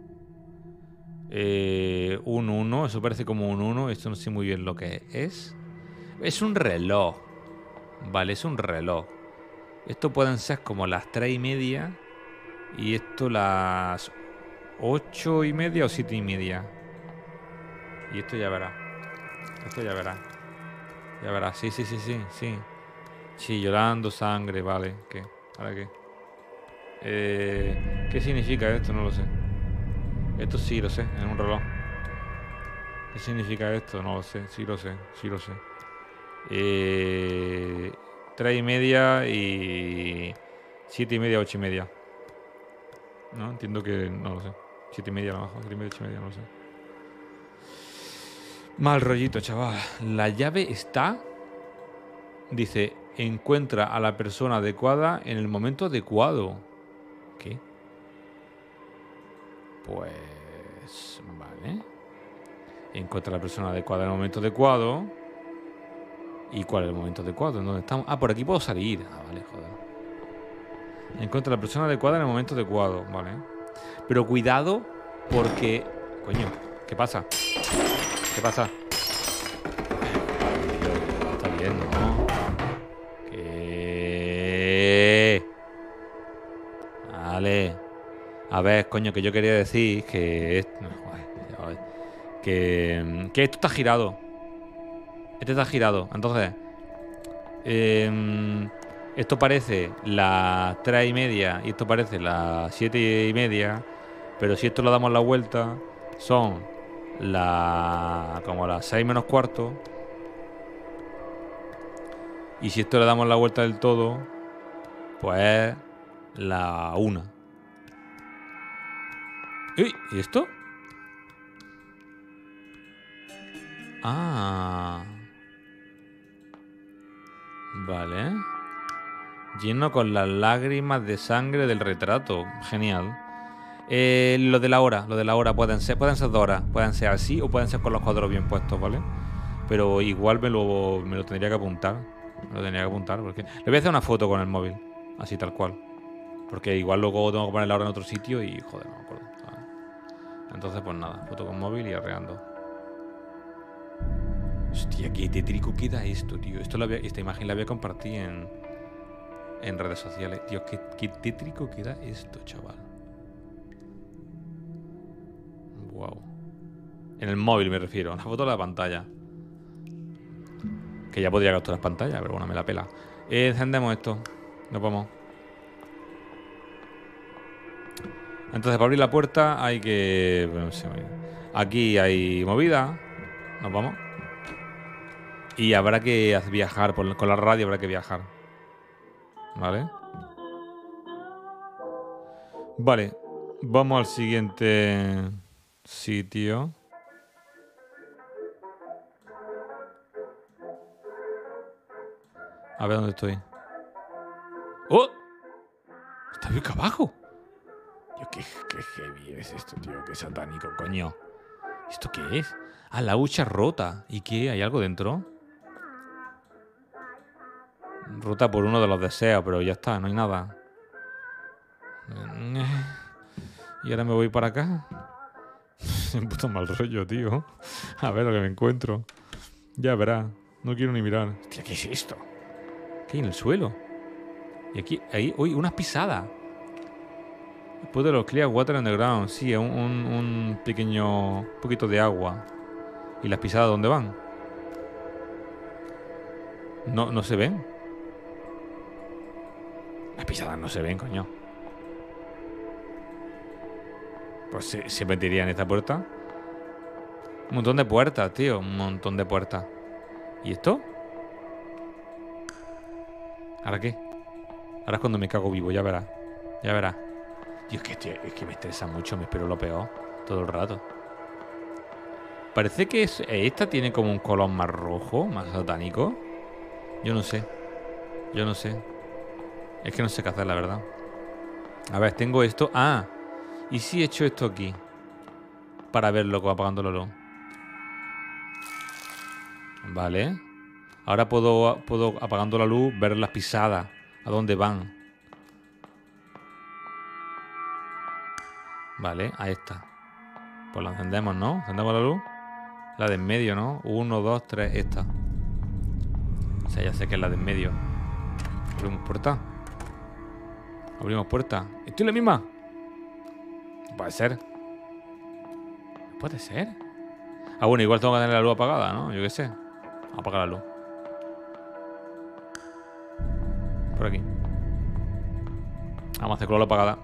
Eh, un uno, eso parece como un uno. Esto no sé muy bien lo que es. Es un reloj. Vale, es un reloj. Esto pueden ser como las tres y media. Y esto las ocho y media o siete y media. Y esto ya verás. Esto ya verás. Ya verás, sí, sí, sí, sí, sí. Sí, llorando sangre, vale. ¿Qué? ¿Ahora qué? Eh, ¿Qué significa esto? No lo sé. Esto sí lo sé, en un reloj. ¿Qué significa esto? No lo sé, sí lo sé, sí lo sé. Eh, tres y media y siete y media, ocho y media. No, entiendo que no lo sé. Siete y media a lo mejor, siete y media, ocho y media, no lo sé. Mal rollito, chaval. La llave está... Dice, encuentra a la persona adecuada en el momento adecuado. ¿Qué? Pues... Vale. Encuentra a la persona adecuada en el momento adecuado. ¿Y cuál es el momento adecuado? ¿En dónde estamos? Ah, por aquí puedo salir. Ah, vale, joder. Encuentra a la persona adecuada en el momento adecuado. Vale. Pero cuidado porque... Coño, ¿qué pasa? ¿Qué pasa? Está bien, ¿no? ¿Qué? Vale. A ver, coño, que yo quería decir que... Esto, que, que esto está girado. Este está girado. Entonces... Eh, esto parece las tres y media y esto parece las siete y media. Pero si esto lo damos la vuelta, son las... como las seis menos cuarto. Y si esto le damos la vuelta del todo, pues la una. Uy, ¿y esto? Ah. Vale. Lleno con las lágrimas de sangre del retrato. Genial. Eh, lo de la hora, lo de la hora pueden ser, pueden ser dos horas, pueden ser así o pueden ser con los cuadros bien puestos, ¿vale? Pero igual me lo, me lo tendría que apuntar. Me lo tendría que apuntar porque... Le voy a hacer una foto con el móvil, así tal cual. Porque igual luego tengo que poner la hora en otro sitio y joder, no me acuerdo. ¿Vale? Entonces pues nada, foto con móvil y arreando. Hostia, qué tétrico queda esto, tío. Esto la voy a, esta imagen la voy a compartir en, en redes sociales. Tío, qué, qué tétrico queda esto, chaval. Wow. En el móvil me refiero, una foto de la pantalla. Que ya podría capturar pantalla, pero bueno, me la pela. Eh, encendemos esto. Nos vamos. Entonces, para abrir la puerta hay que... Bueno, no sé, aquí hay movida. Nos vamos. Y habrá que viajar. Por, con la radio habrá que viajar. ¿Vale? Vale. Vamos al siguiente sitio. A ver dónde estoy. ¡Oh! Está bien acá abajo. Tío, qué, qué heavy es esto, tío. Qué satánico, coño. ¿Esto qué es? Ah, la hucha rota. ¿Y qué? ¿Hay algo dentro? Rota por uno de los deseos, pero ya está, no hay nada. Y ahora me voy para acá. Un puto mal rollo, tío. A ver lo que me encuentro. Ya verás. No quiero ni mirar. Hostia, ¿qué es esto? ¿Qué hay en el suelo? Y aquí, ahí, uy, unas pisadas. Después de los clear water underground. Sí, un, un, un pequeño un poquito de agua. ¿Y las pisadas dónde van? No, no se ven. Las pisadas no se ven, coño. Pues se, se metería en esta puerta. Un montón de puertas, tío. Un montón de puertas. ¿Y esto? ¿Ahora qué? Ahora es cuando me cago vivo, ya verás. Ya verás. Tío, es que, tío, es que me estresa mucho. Me espero lo peor todo el rato. Parece que es, esta tiene como un color más rojo, más satánico. Yo no sé. Yo no sé. Es que no sé qué hacer, la verdad. A ver, tengo esto. Ah, ¿y si he hecho esto aquí? Para verlo apagando la luz. Vale. Ahora puedo, puedo, apagando la luz, ver las pisadas. A dónde van. Vale, ahí está. Pues la encendemos, ¿no? Encendemos la luz. La de en medio, ¿no? Uno, dos, tres, esta. O sea, ya sé que es la de en medio. Abrimos puerta. Abrimos puerta. ¿Estoy en la misma? Puede ser. Puede ser. Ah, bueno, igual tengo que tener la luz apagada, ¿no? Yo qué sé. Apagar la luz. Por aquí. Vamos a hacer con la luz apagada.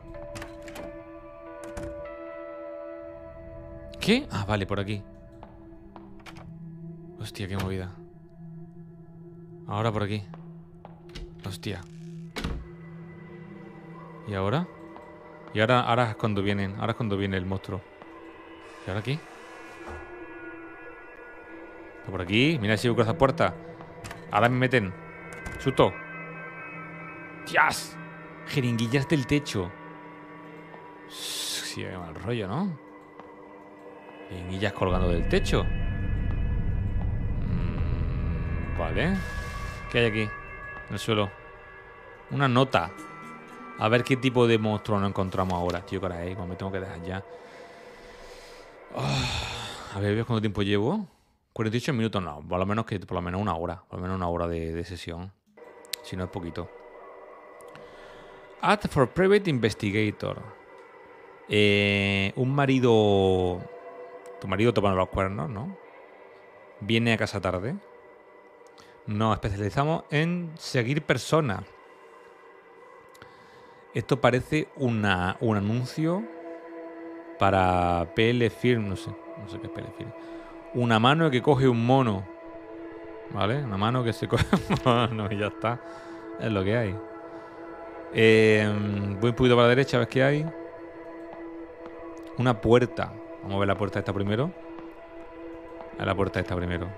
¿Qué? Ah, vale, por aquí. Hostia, qué movida. Ahora por aquí. Hostia. ¿Y ahora? Y ahora, ahora es cuando vienen. Ahora es cuando viene el monstruo. ¿Y ahora aquí? Por aquí. Mira si cruzo la puerta. Ahora me meten. Susto. ¡Tías! Jeringuillas del techo. Sí, qué mal rollo, ¿no? Jeringuillas colgando del techo. Mm, vale. ¿Qué hay aquí? En el suelo. Una nota. A ver qué tipo de monstruo nos encontramos ahora. Tío, caray, como me tengo que dejar ya. Oh, a ver, ¿ves cuánto tiempo llevo? cuarenta y ocho minutos, no. Por lo menos que por lo menos una hora. Por lo menos una hora de, de sesión. Si no es poquito. Add for Private Investigator. Eh, un marido... Tu marido toma los cuernos, ¿no? Viene a casa tarde. Nos especializamos en seguir personas. Esto parece una, un anuncio para P L Film, no sé, no sé qué es P L Film. Una mano que coge un mono, ¿vale? Una mano que se coge un mono y ya está. Es lo que hay. Eh, voy un poquito para la derecha, a ver qué hay. Una puerta. Vamos a ver la puerta esta primero. A la puerta esta primero.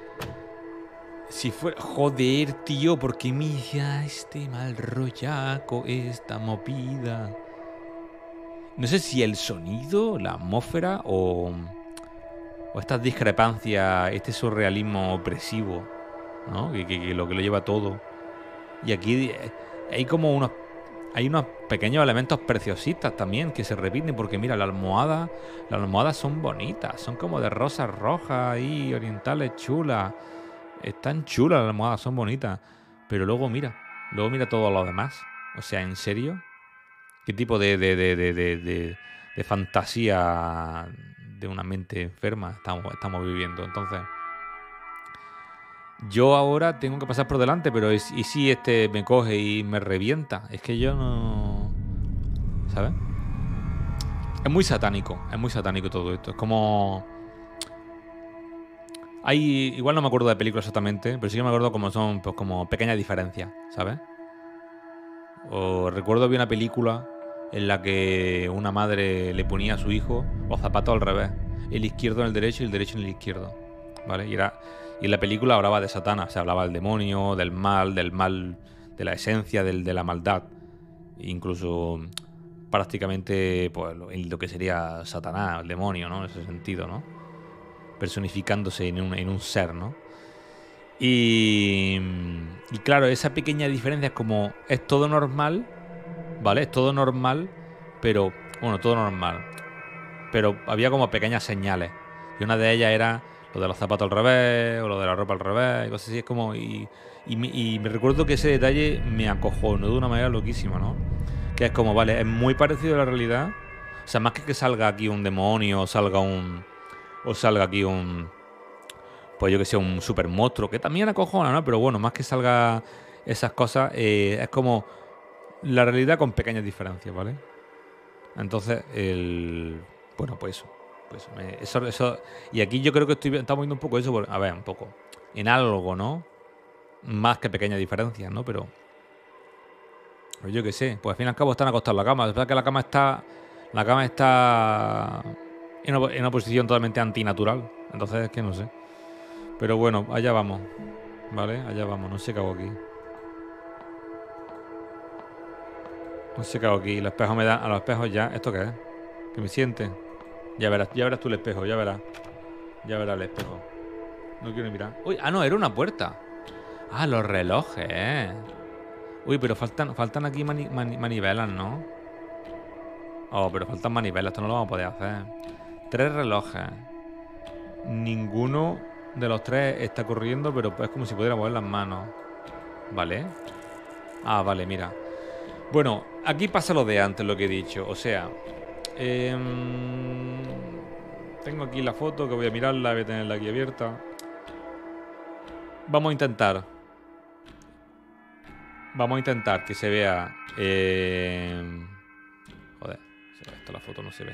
Si fuera... Joder, tío, ¿por qué me da este mal rollaco, esta movida? No sé si el sonido, la atmósfera o... O estas discrepancias, este surrealismo opresivo, ¿no? Que, que, que lo que lo lleva todo. Y aquí hay como unos... Hay unos pequeños elementos preciosistas también que se repiten porque mira, la almohada... Las almohadas son bonitas, son como de rosas rojas y orientales chulas. Están chulas las almohadas, son bonitas. Pero luego mira, luego mira todo lo demás. O sea, ¿en serio? ¿Qué tipo de, de, de, de, de, de, de fantasía de una mente enferma estamos, estamos viviendo? Entonces, yo ahora tengo que pasar por delante, pero ¿y si este me coge y me revienta? Es que yo no... ¿Sabes? Es muy satánico, es muy satánico todo esto. Es como... Hay... Igual no me acuerdo de películas exactamente, pero sí que me acuerdo como son pues, como pequeñas diferencias, ¿sabes? O recuerdo bien una película en la que una madre le ponía a su hijo los zapatos al revés. El izquierdo en el derecho y el derecho en el izquierdo. ¿Vale? Y, era, y en la película hablaba de Satán. Se hablaba del demonio, del mal, del mal, de la esencia del, de la maldad. Incluso prácticamente pues, lo, en lo que sería Satanás, el demonio, ¿no? En ese sentido, ¿no? Personificándose en un, en un ser, ¿no? Y, y claro, esa pequeña diferencia es como, es todo normal, ¿vale? Es todo normal, pero, bueno, todo normal. Pero había como pequeñas señales. Y una de ellas era lo de los zapatos al revés, o lo de la ropa al revés, y cosas así. Es como, y, y, me, y me recuerdo que ese detalle me acojonó de una manera loquísima, ¿no? Que es como, vale, es muy parecido a la realidad. O sea, más que que salga aquí un demonio, o salga un... O salga aquí un... Pues yo que sé, un super monstruo, que también acojona, ¿no? Pero bueno, más que salga esas cosas, eh, es como la realidad con pequeñas diferencias, ¿vale? Entonces, el... Bueno, pues eso. Pues me- eso, eso... Y aquí yo creo que estoy, estamos viendo un poco eso, por- a ver, un poco. En algo, ¿no? Más que pequeñas diferencias, ¿no? Pero... Pues yo qué sé, pues al fin y al cabo están acostados en la cama. Es verdad que la cama está... La cama está... En una, en una posición totalmente antinatural. Entonces, es que no sé. Pero bueno, allá vamos. ¿Vale? Allá vamos. No sé qué hago aquí. No sé qué hago aquí. Los espejos me dan... A los espejos ya... ¿Esto qué es? Que me siente. Ya verás, ya verás tú el espejo, ya verás. Ya verás el espejo. No quiero ni mirar. Uy, ah, no, era una puerta. Ah, los relojes. Uy, pero faltan, faltan aquí mani- mani- manivelas, ¿no? Oh, pero faltan manivelas. Esto no lo vamos a poder hacer. Tres relojes. Ninguno de los tres está corriendo, pero es como si pudiera mover las manos. ¿Vale? Ah, vale, mira. Bueno, aquí pasa lo de antes, lo que he dicho. O sea, em, tengo aquí la foto que voy a mirarla, voy a tenerla aquí abierta. Vamos a intentar. Vamos a intentar que se vea. Eh... Joder, se ve esto, la foto no se ve.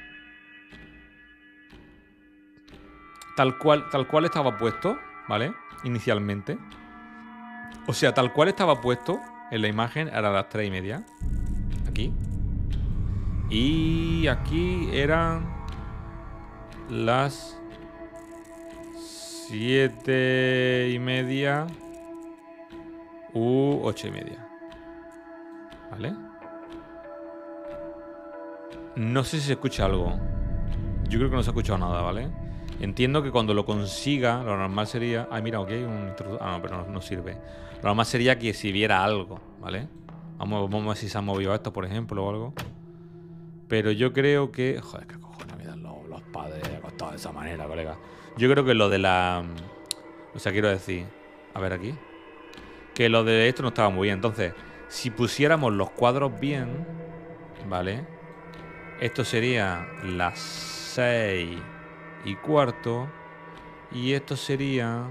Tal cual, tal cual estaba puesto, ¿vale? Inicialmente. O sea, tal cual estaba puesto en la imagen era las tres y media. Aquí. Y aquí eran las siete y media u ocho y media. ¿Vale? No sé si se escucha algo. Yo creo que no se ha escuchado nada, ¿vale? Entiendo que cuando lo consiga, lo normal sería... Ay, mira, aquí hay un introdu- Ah, no, pero no, no sirve. Lo normal sería que si viera algo, ¿vale? Vamos, vamos a ver si se han movido esto, por ejemplo, o algo. Pero yo creo que... Joder, qué cojones me dan los, los padres acostados de esa manera, colega. Yo creo que lo de la... O sea, quiero decir... A ver aquí. Que lo de esto no estaba muy bien. Entonces, si pusiéramos los cuadros bien... ¿Vale? Esto sería las seis y cuarto. Y esto sería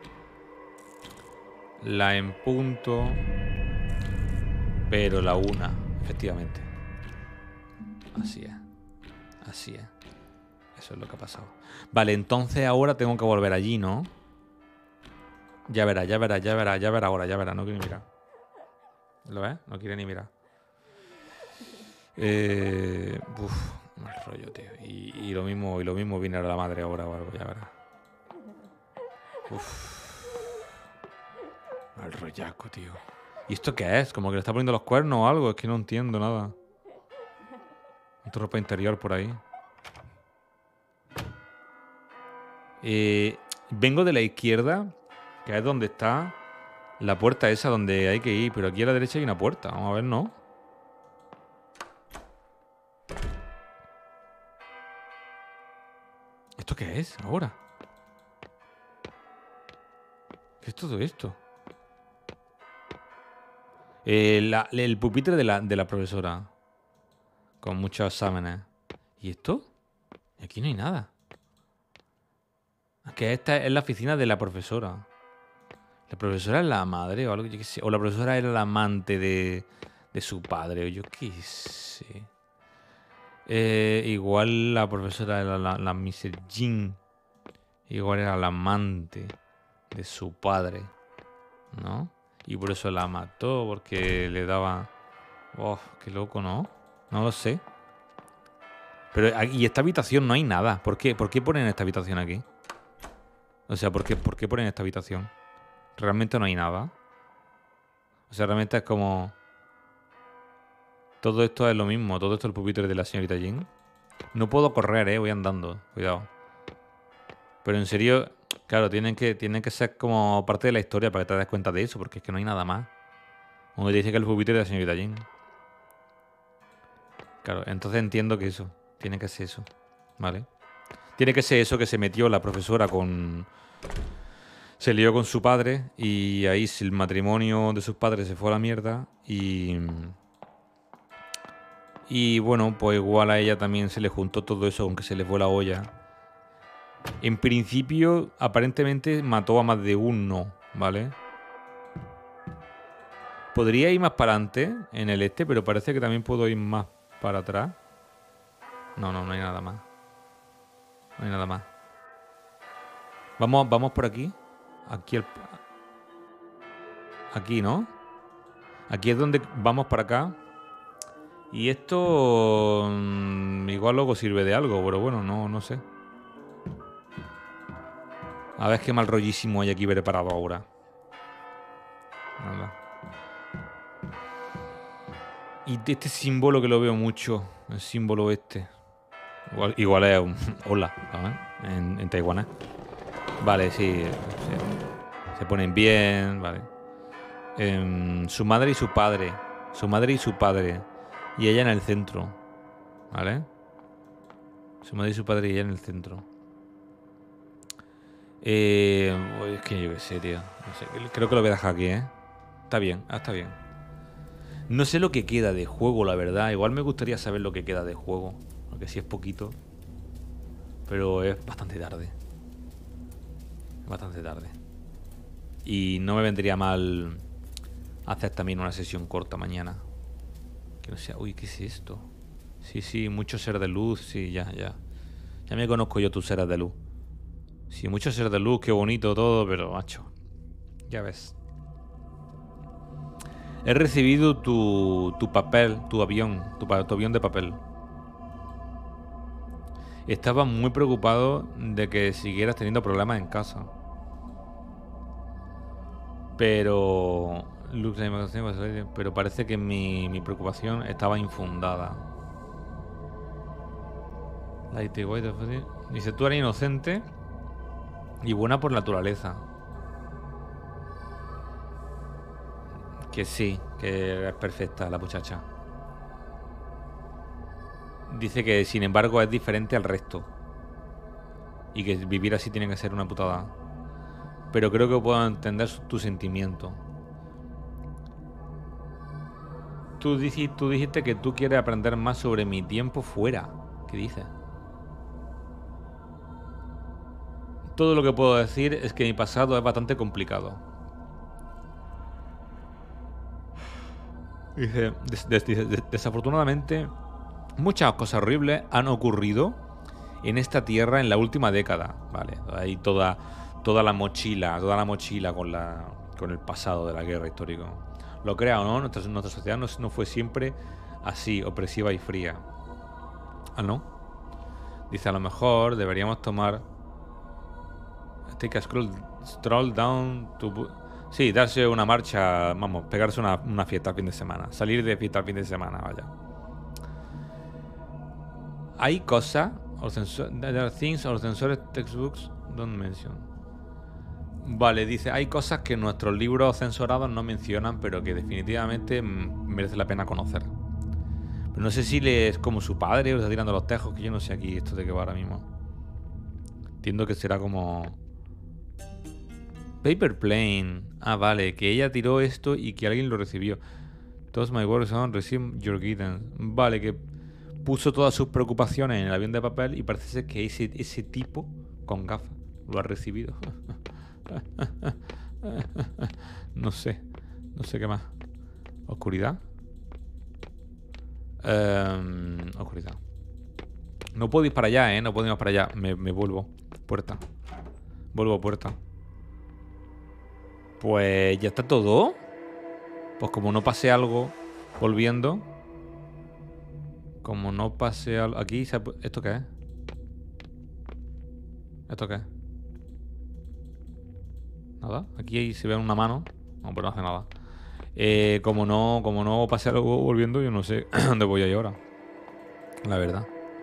la en punto, pero la una, efectivamente. Así es. Así es. Eso es lo que ha pasado. Vale, entonces ahora tengo que volver allí, ¿no? Ya verá, ya verá, ya verá, ya verá ahora, ya verá. No quiere ni mirar. ¿Lo ves? No quiere ni mirar. Eh, uf, mal rollo, tío. Y, y lo mismo, y lo mismo viene a la madre ahora o algo, ya verá. Uf. Mal rollaco, tío. ¿Y esto qué es? ¿Como que le está poniendo los cuernos o algo? Es que no entiendo nada. Otra ropa interior por ahí. Eh, vengo de la izquierda, que es donde está la puerta esa donde hay que ir. Pero aquí a la derecha hay una puerta. Vamos a ver, ¿no? ¿Esto qué es ahora? ¿Qué es todo esto? Eh, la- el pupitre de la, de la profesora. Con muchos exámenes. ¿Y esto? Aquí no hay nada. Es que esta es la oficina de la profesora. La profesora es la madre o algo, yo qué sé. O la profesora era la amante de, de su padre, o yo qué sé. Eh, igual la profesora era la, la miss Jean. Igual era la amante de su padre, ¿no? Y por eso la mató, porque le daba... Oh, qué loco, ¿no? No lo sé. Pero, ¿y esta habitación no hay nada? ¿Por qué, ¿Por qué ponen esta habitación aquí? O sea, ¿por qué, ¿por qué ponen esta habitación? Realmente no hay nada. O sea, realmente es como... Todo esto es lo mismo. Todo esto es el pupitre de la señorita Jean. No puedo correr, eh. Voy andando. Cuidado. Pero en serio, claro, tienen que, tienen que ser como parte de la historia para que te des cuenta de eso. Porque es que no hay nada más. Como te dice que es el pupitre de la señorita Jean. Claro, entonces entiendo que eso. Tiene que ser eso. ¿Vale? Tiene que ser eso que se metió la profesora con... Se lió con su padre y ahí el matrimonio de sus padres se fue a la mierda y... Y bueno, pues igual a ella también se le juntó todo eso, aunque se le fue la olla. En principio, aparentemente mató a más de uno, ¿vale? Podría ir más para adelante en el este, pero parece que también puedo ir más para atrás. No, no, no hay nada más. No hay nada más. Vamos, vamos por aquí. Aquí el... Aquí, ¿no? Aquí es donde vamos para acá. Y esto... Mmm, igual luego sirve de algo, pero bueno, no, no sé. A ver qué mal rollísimo hay aquí preparado ahora. Nada. Y este símbolo que lo veo mucho. El símbolo este. Igual, igual es un... Hola, ¿sabes? En, en taiwanés. Vale, sí. Se, se ponen bien, vale. Eh, su madre y su padre. Su madre y su padre. Y ella en el centro. ¿Vale? Su madre y su padre y ella en el centro. Eh, es que yo qué sé, tío. No sé. Creo que lo voy a dejar aquí, ¿eh? Está bien, ah, está bien. No sé lo que queda de juego, la verdad. Igual me gustaría saber lo que queda de juego. Aunque sí es poquito. Pero es bastante tarde. Bastante tarde. Y no me vendría mal hacer también una sesión corta mañana. Que no sea... Uy, ¿qué es esto? Sí, sí, muchos seres de luz. Sí, ya, ya. Ya me conozco yo tus seres de luz. Sí, muchos seres de luz, qué bonito todo, pero macho. Ya ves. He recibido tu, tu papel, tu avión, tu, tu avión de papel. Estaba muy preocupado de que siguieras teniendo problemas en casa. Pero... Pero parece que mi, mi preocupación estaba infundada. Dice, tú eres inocente y buena por naturaleza. Que sí, que es perfecta la muchacha. Dice que sin embargo es diferente al resto. Y que vivir así tiene que ser una putada. Pero creo que puedo entender tu sentimiento. Tú dijiste, tú dijiste que tú quieres aprender más sobre mi tiempo fuera. ¿Qué dices? Todo lo que puedo decir es que mi pasado es bastante complicado. Dice, des, des, des, desafortunadamente, muchas cosas horribles han ocurrido en esta tierra en la última década. Vale, ahí toda, toda la mochila, toda la mochila con, la, con el pasado de la guerra histórica. Lo crea o no, nuestra, nuestra sociedad no, no fue siempre así, opresiva y fría. Ah, ¿no? Dice, a lo mejor deberíamos tomar... Take a scroll, stroll down to... Sí, darse una marcha, vamos, pegarse una, una fiesta al fin de semana. Salir de fiesta al fin de semana, vaya. Hay cosas, there are things our censores textbooks don't mention. Vale, dice, hay cosas que nuestros libros censurados no mencionan, pero que definitivamente merece la pena conocer. Pero no sé si le es como su padre o le está tirando los tejos, que yo no sé aquí esto de qué va ahora mismo. Entiendo que será como... Paper Plane. Ah, vale, que ella tiró esto y que alguien lo recibió. Todos my words on receive your guidance. Vale, que puso todas sus preocupaciones en el avión de papel y parece ser que ese, ese tipo con gafas lo ha recibido. No sé. No sé qué más. Oscuridad. Um, oscuridad. No puedo ir para allá, ¿eh? No puedo ir para allá. Me, me vuelvo. Puerta. Vuelvo a puerta. Pues ya está todo. Pues como no pase algo volviendo. Como no pase algo... Aquí se ha... ¿Esto qué es? ¿Esto qué es? Nada. Aquí se ve una mano. No, pero no hace nada. Eh, como no, como no pase algo volviendo, yo no sé dónde voy a ir ahora. La verdad.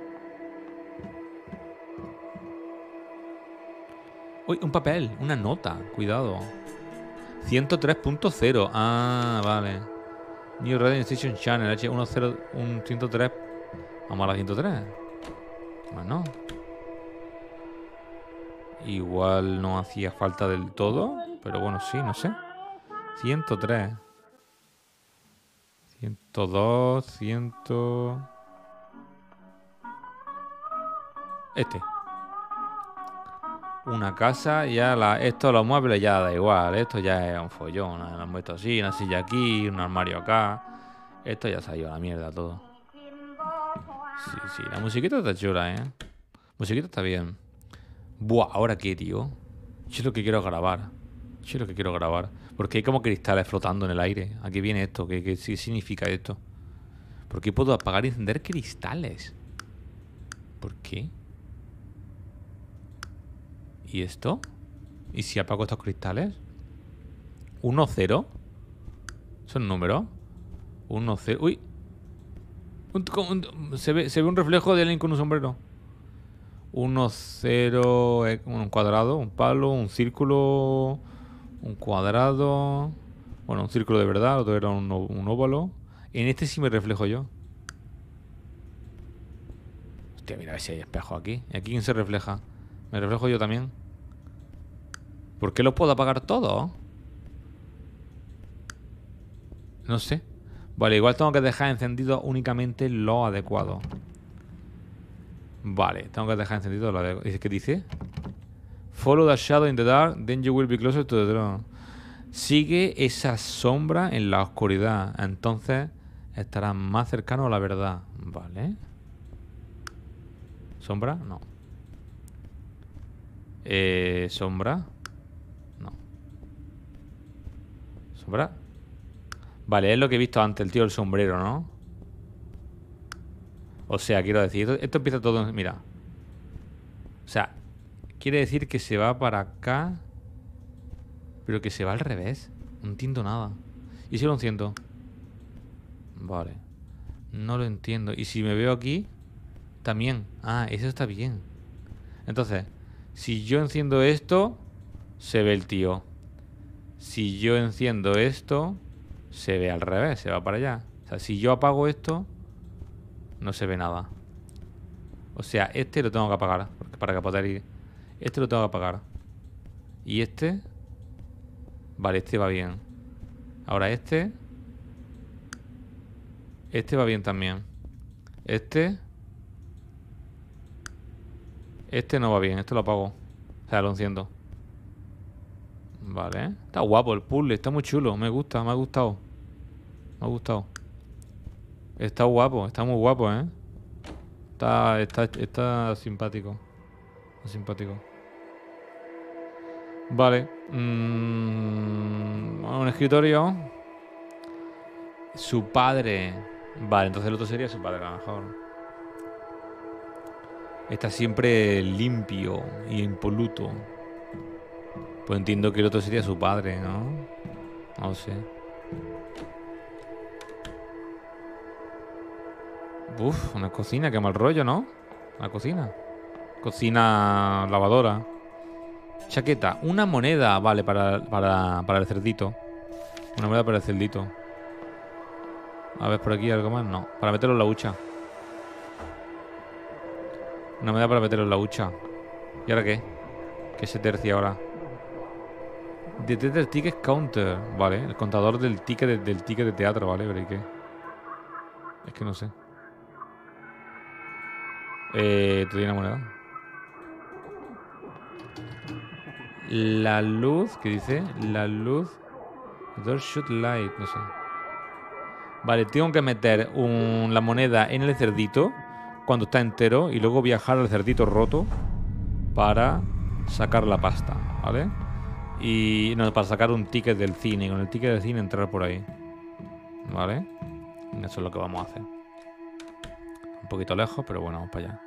Uy, un papel, una nota. Cuidado. ciento tres punto cero. Ah, vale. New Radio Station Channel H ciento tres. Vamos a la ciento tres. Bueno. Igual no hacía falta del todo. Pero bueno, sí, no sé. ciento tres. ciento dos, cien... Este. Una casa, ya la... Esto, los muebles ya da igual. Esto ya es un follón. Lo han puesto así, una silla aquí, un armario acá. Esto ya se ha ido a la mierda todo. Sí, sí, la musiquita está chula, ¿eh? La musiquita está bien. Buah, ¿ahora qué, tío? Yo es lo que quiero grabar. Yo es lo que quiero grabar. Porque hay como cristales flotando en el aire. ¿A qué viene esto? ¿Qué, qué significa esto? ¿Por qué puedo apagar y encender cristales? ¿Por qué? ¿Y esto? ¿Y si apago estos cristales? ¿Uno, cero? ¿Son números? Uno, cero... ¡Uy! Un, un, se, ve, se ve un reflejo de alguien con un sombrero. Uno, cero... Un cuadrado, un palo, un círculo... Un cuadrado... Bueno, un círculo de verdad, otro era un, un óvalo. En este sí me reflejo yo. Hostia, mira, a ver si hay espejo aquí. ¿Y aquí quién se refleja? ¿Me reflejo yo también? ¿Por qué los puedo apagar todos? No sé. Vale, igual tengo que dejar encendido únicamente lo adecuado. Vale, tengo que dejar encendido lo adecuado. ¿Qué dice? Follow the shadow in the dark, then you will be closer to the throne. Sigue esa sombra en la oscuridad. Entonces estarás más cercano a la verdad. Vale. ¿Sombra? No. Eh, ¿Sombra? No. ¿Sombra? Vale, es lo que he visto antes, el tío del sombrero, ¿no? O sea, quiero decir, esto, esto empieza todo... Mira. O sea, quiere decir que se va para acá, pero que se va al revés. No entiendo nada. ¿Y si lo enciendo? Vale. No lo entiendo. ¿Y si me veo aquí? También. Ah, eso está bien. Entonces, si yo enciendo esto, se ve el tío. Si yo enciendo esto, se ve al revés, se va para allá. O sea, si yo apago esto, no se ve nada. O sea, este lo tengo que apagar para que poder ir. Este lo tengo que apagar. Y este... Vale, este va bien. Ahora este... Este va bien también. Este... Este no va bien, este lo apago. O sea, lo enciendo. Vale. Está guapo el puzzle, está muy chulo. Me gusta, me ha gustado. Me ha gustado. Está guapo, está muy guapo, ¿eh? Está, está, está simpático. Está simpático. Vale. Mm, un escritorio. Su padre. Vale, entonces el otro sería su padre, a lo mejor. Está siempre limpio y impoluto. Pues entiendo que el otro sería su padre, ¿no? No sé. Uf, una cocina, qué mal rollo, ¿no? Una cocina. Cocina lavadora. Chaqueta, una moneda. Vale, para, para, para el cerdito. Una moneda para el cerdito. A ver, por aquí algo más. No, para meterlo en la hucha. Una moneda para meterlo en la hucha. ¿Y ahora qué? ¿Qué se tercia ahora? Detecta el ticket counter. Vale, el contador del ticket de, del ticket de teatro, ¿vale? Pero ¿y qué? Es que no sé. Eh, te doy una moneda. La luz, ¿qué dice? La luz. Door shoot light, no sé. Vale, tengo que meter un, la moneda en el cerdito cuando está entero y luego viajar al cerdito roto para sacar la pasta, ¿vale? Y no, para sacar un ticket del cine y con el ticket del cine entrar por ahí, ¿vale? Eso es lo que vamos a hacer. Un poquito lejos, pero bueno, vamos para allá.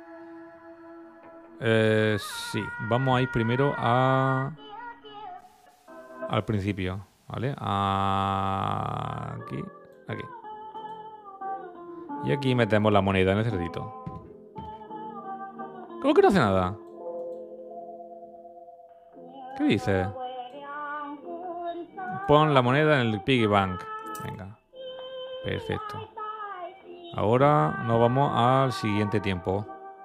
Eh, sí, vamos a ir primero a... al principio, ¿vale? A... aquí, aquí. Y aquí metemos la moneda en el cerdito. ¿Cómo que no hace nada? ¿Qué dice? Pon la moneda en el piggy bank. Venga. Perfecto. Ahora nos vamos al siguiente tiempo.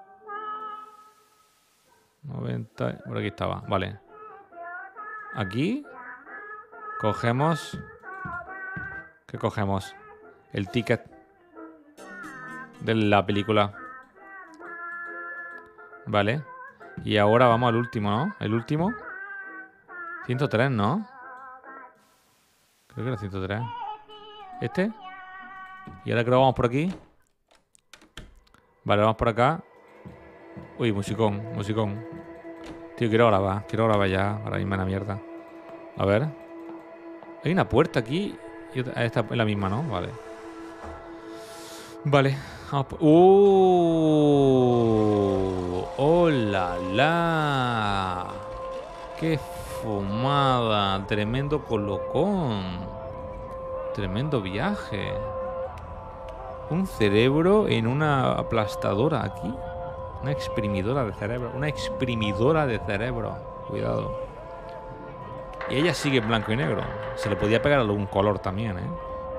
noventa. Por aquí estaba. Vale. Aquí. Cogemos. ¿Qué cogemos? El ticket de la película. Vale. Y ahora vamos al último, ¿no? El último. ciento tres, ¿no? Creo que era ciento tres. ¿Este? Y ahora creo que vamos por aquí. Vale, vamos por acá. Uy, musicón, musicón. Tío, quiero grabar. Quiero grabar ya. Ahora mismo en la mierda. A ver. Hay una puerta aquí. Y otra, esta es la misma, ¿no? Vale. Vale. Vamos por... ¡Uh! ¡Oh, la, la! ¡Qué fumada! Tremendo colocón. Tremendo viaje. Un cerebro en una aplastadora aquí. Una exprimidora de cerebro. Una exprimidora de cerebro. Cuidado. Y ella sigue en blanco y negro. Se le podía pegar algún color también, ¿eh?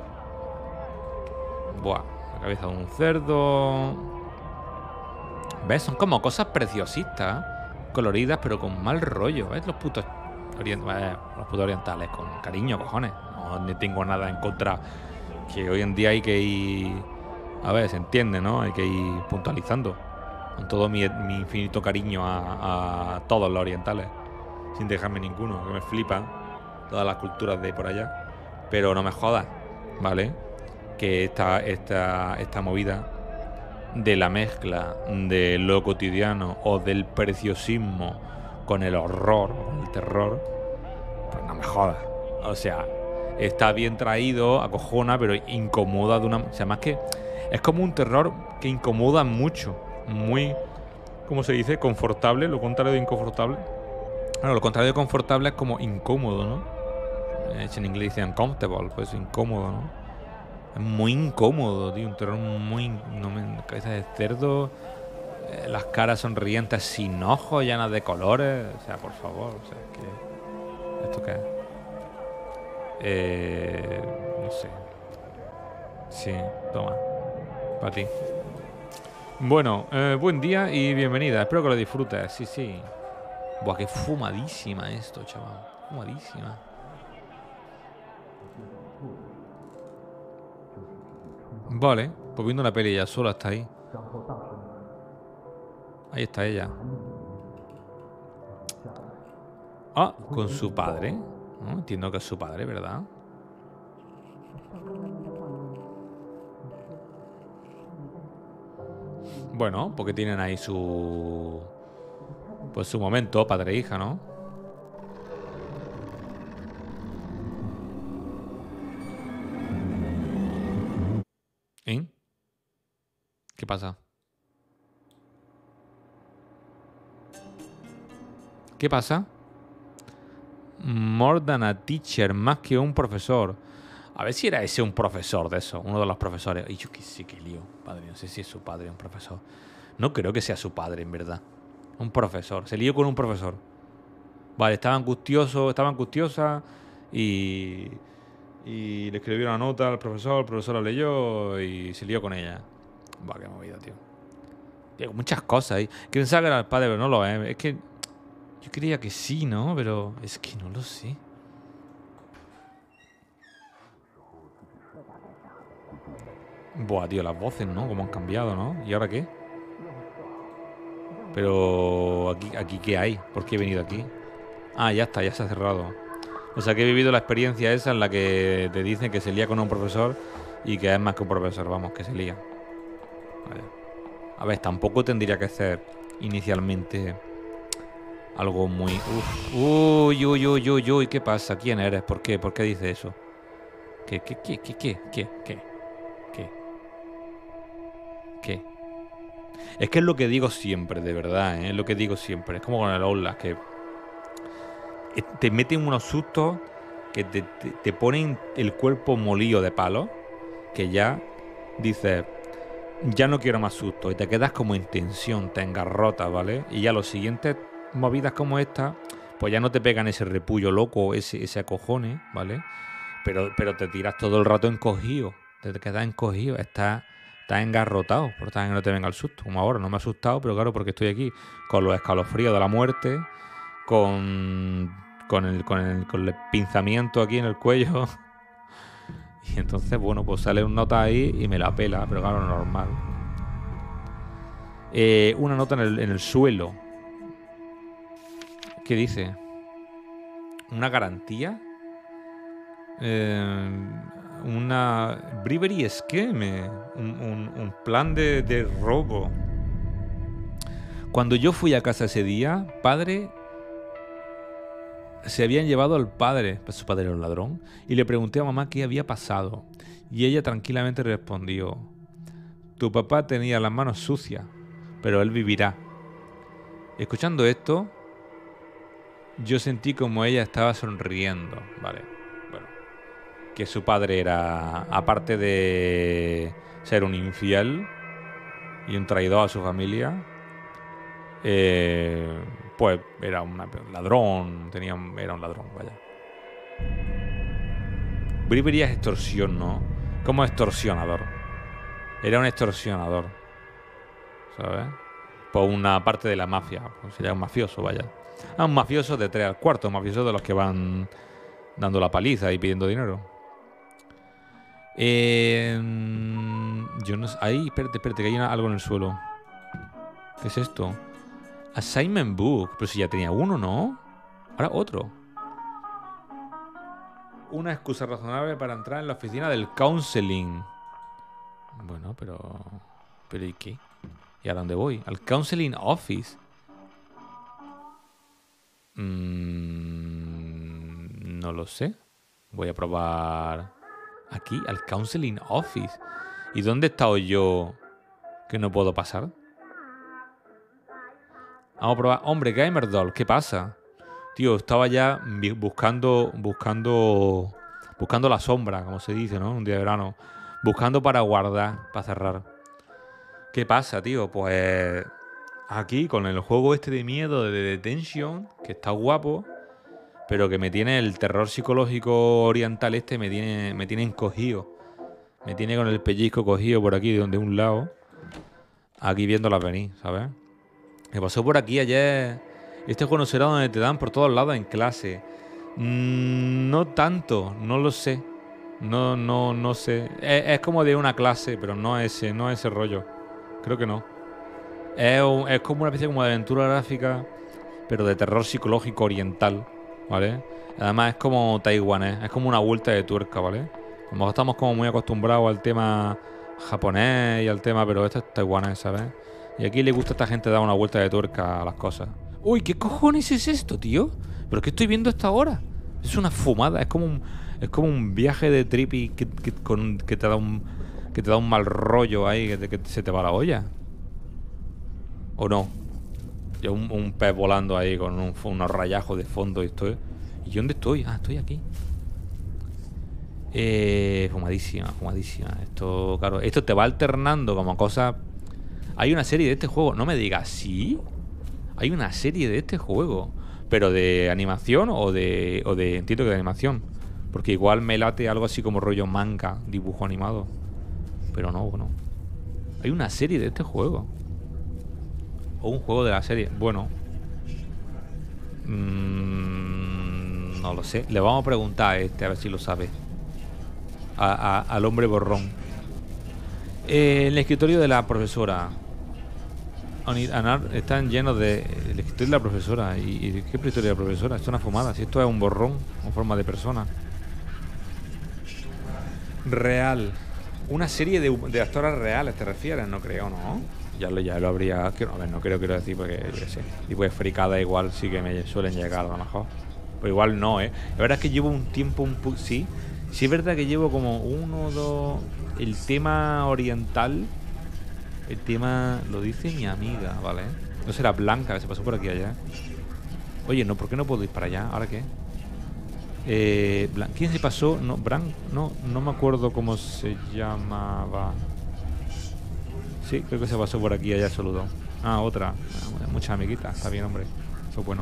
Buah. La cabeza de un cerdo. ¿Ves? Son como cosas preciosistas. Coloridas, pero con mal rollo. ¿Ves? Los putos, orient eh, los putos orientales. Con cariño, cojones. No, no tengo nada en contra. Que hoy en día hay que ir... A ver, se entiende, ¿no? Hay que ir puntualizando. Con todo mi, mi infinito cariño a, a todos los orientales. Sin dejarme ninguno, que me flipan todas las culturas de por allá. Pero no me jodas, ¿vale? Que esta, esta, esta movida de la mezcla de lo cotidiano o del preciosismo con el horror, con el terror, pues no me jodas. O sea, está bien traído, acojona, pero incomoda de una... O sea, más que... Es como un terror que incomoda mucho. Muy... ¿Cómo se dice? Confortable. Lo contrario de inconfortable. Bueno, lo contrario de confortable es como incómodo, ¿no? En inglés dice uncomfortable. Pues incómodo, ¿no? Es muy incómodo, tío. Un terror muy... No me... Cabeza de cerdo. Eh, las caras sonrientes sin ojos, llenas de colores. O sea, por favor. O sea, que... ¿Esto qué es? Eh... No sé. Sí, toma. Para ti. Bueno, eh, buen día y bienvenida. Espero que lo disfrutes. Sí, sí. Buah, qué fumadísima esto, chaval. Fumadísima. Vale, pues viendo una peli ya sola hasta ahí. Ahí está ella. Ah, con su padre. ¿No? Entiendo que es su padre, ¿verdad? Bueno, porque tienen ahí su... Pues su momento, padre e hija, ¿no? ¿Eh? ¿Qué pasa? ¿Qué pasa? More than a teacher, más que un profesor. A ver si era ese un profesor de eso, uno de los profesores. Y yo qué sé, qué lío, padre. No sé si es su padre o un profesor. No creo que sea su padre, en verdad. Un profesor. Se lió con un profesor. Vale, estaba angustioso, estaba angustiosa y... Y le escribió una nota al profesor, el profesor la leyó y se lió con ella. Buah, qué movida, tío. Tío, muchas cosas ahí. Que pensaba que era el padre, pero no lo es. Es que... Yo creía que sí, ¿no? Pero es que no lo sé. Buah, tío, las voces, ¿no? Cómo han cambiado, ¿no? ¿Y ahora qué? Pero... ¿Aquí, aquí qué hay? ¿Por qué he venido aquí? Ah, ya está, ya se ha cerrado. O sea que he vivido la experiencia esa en la que te dicen que se lía con un profesor y que es más que un profesor, vamos, que se lía. Vale. A ver, tampoco tendría que ser inicialmente algo muy... Uf. Uy, uy, uy, uy, uy, ¿qué pasa? ¿Quién eres? ¿Por qué? ¿Por qué dice eso? ¿Qué, qué, qué, qué, qué, qué, qué, qué? ¿Qué? Es que es lo que digo siempre, de verdad, ¿eh? Es lo que digo siempre. Es como con el Outlast, que te meten unos sustos que te, te, te ponen el cuerpo molido de palo, que ya dices, ya no quiero más sustos, y te quedas como en tensión, te engarrotas, ¿vale? Y ya los siguientes movidas como esta, pues ya no te pegan ese repullo loco, ese, ese acojone, ¿vale? Pero, pero te tiras todo el rato encogido, te quedas encogido, estás, estás engarrotado, por tanto que no te venga el susto. Como ahora, no me he asustado, pero claro, porque estoy aquí con los escalofríos de la muerte, con, con, el, con, el, con el pinzamiento aquí en el cuello. Y entonces, bueno, pues sale una nota ahí y me la pela, pero claro, normal. Eh, una nota en el, en el suelo. ¿Qué dice? ¿Una garantía? Eh, una bribery scheme, un, un, un plan de, de robo. Cuando yo fui a casa ese día, padre, se habían llevado al padre, pues su padre era un ladrón, y le pregunté a mamá qué había pasado, y ella tranquilamente respondió: tu papá tenía las manos sucias, pero él vivirá. Escuchando esto, yo sentí como ella estaba sonriendo, ¿vale? Que su padre era, aparte de ser un infiel y un traidor a su familia, eh, pues era un ladrón, tenía, era un ladrón, vaya. Bribery es extorsión, ¿no? Como extorsionador. Era un extorsionador, ¿sabes? Por una parte de la mafia, pues sería un mafioso, vaya. Ah, un mafioso de tres al cuarto, un mafioso de los que van dando la paliza y pidiendo dinero. Eh, yo no sé. Ahí, espérate, espérate, que hay una, algo en el suelo. ¿Qué es esto? Assignment book. Pero si ya tenía uno, ¿no? Ahora otro. Una excusa razonable para entrar en la oficina del counseling. Bueno, pero... ¿Pero y qué? ¿Y a dónde voy? Al counseling office. Mm, no lo sé. Voy a probar... Aquí, al counseling office. ¿Y dónde he estado yo que no puedo pasar? Vamos a probar. Hombre, Gamer Doll, ¿qué pasa? Tío, estaba ya buscando, buscando, buscando la sombra, como se dice, ¿no? Un día de verano. Buscando para guardar, para cerrar. ¿Qué pasa, tío? Pues aquí, con el juego este de miedo, de Detention, que está guapo, pero que me tiene el terror psicológico oriental este, me tiene, me tiene encogido. Me tiene con el pellizco cogido por aquí, de donde un lado. Aquí viéndolas venir, ¿sabes? Me pasó por aquí ayer. Este juego no será donde te dan por todos lados en clase. Mm, no tanto, no lo sé. No, no, no sé. Es, es como de una clase, pero no ese, no ese rollo. Creo que no. Es, un, es como una especie como de aventura gráfica, pero de terror psicológico oriental, ¿vale? Además es como taiwanés, es como una vuelta de tuerca, ¿vale? A lo mejor estamos como muy acostumbrados al tema japonés y al tema, pero esto es taiwanés, ¿sabes? Y aquí le gusta a esta gente dar una vuelta de tuerca a las cosas. Uy, ¿qué cojones es esto, tío? ¿Pero qué estoy viendo hasta ahora? Es una fumada, es como un, es como un viaje de trippy que, que, con, que te da un que te da un mal rollo ahí, que, te, que se te va la olla. ¿O no? Yo un, un pez volando ahí con un, unos rayajos de fondo y estoy. ¿Y yo dónde estoy? Ah, estoy aquí. Eh, fumadísima, fumadísima. Esto, claro, esto te va alternando como cosas. Hay una serie de este juego. No me digas, ¿sí? Hay una serie de este juego. ¿Pero de animación o de, o de... Entiendo que de animación. Porque igual me late algo así como rollo manga, dibujo animado. Pero no, no. Hay una serie de este juego. O un juego de la serie. Bueno. Mmm, no lo sé. Le vamos a preguntar a este, a ver si lo sabe. A, a, al hombre borrón. Eh, el escritorio de la profesora. Están llenos de... El escritorio de la profesora. ¿Y, y qué escritorio de la profesora? Esto es una fumada. Si esto es un borrón en forma de persona. Real. Una serie de, de actores reales, ¿te refieres? No creo, ¿no? Ya lo, ya lo habría... A ver, no creo, quiero decir, porque yo qué sé. Tipo de fricada igual sí que me suelen llegar a lo mejor. Pero igual no, ¿eh? La verdad es que llevo un tiempo un poco... Sí, sí es verdad que llevo como uno, dos... El tema oriental... El tema... Lo dice mi amiga, ¿vale? No será Blanca, que se pasó por aquí allá. Oye, no, ¿por qué no puedo ir para allá? ¿Ahora qué? Eh, Blan- ¿Quién se pasó? No, Bran... No, no me acuerdo cómo se llamaba... Sí, creo que se pasó por aquí, allá saludó. Ah, otra. Ah, muchas amiguitas. Está bien, hombre. Eso es bueno.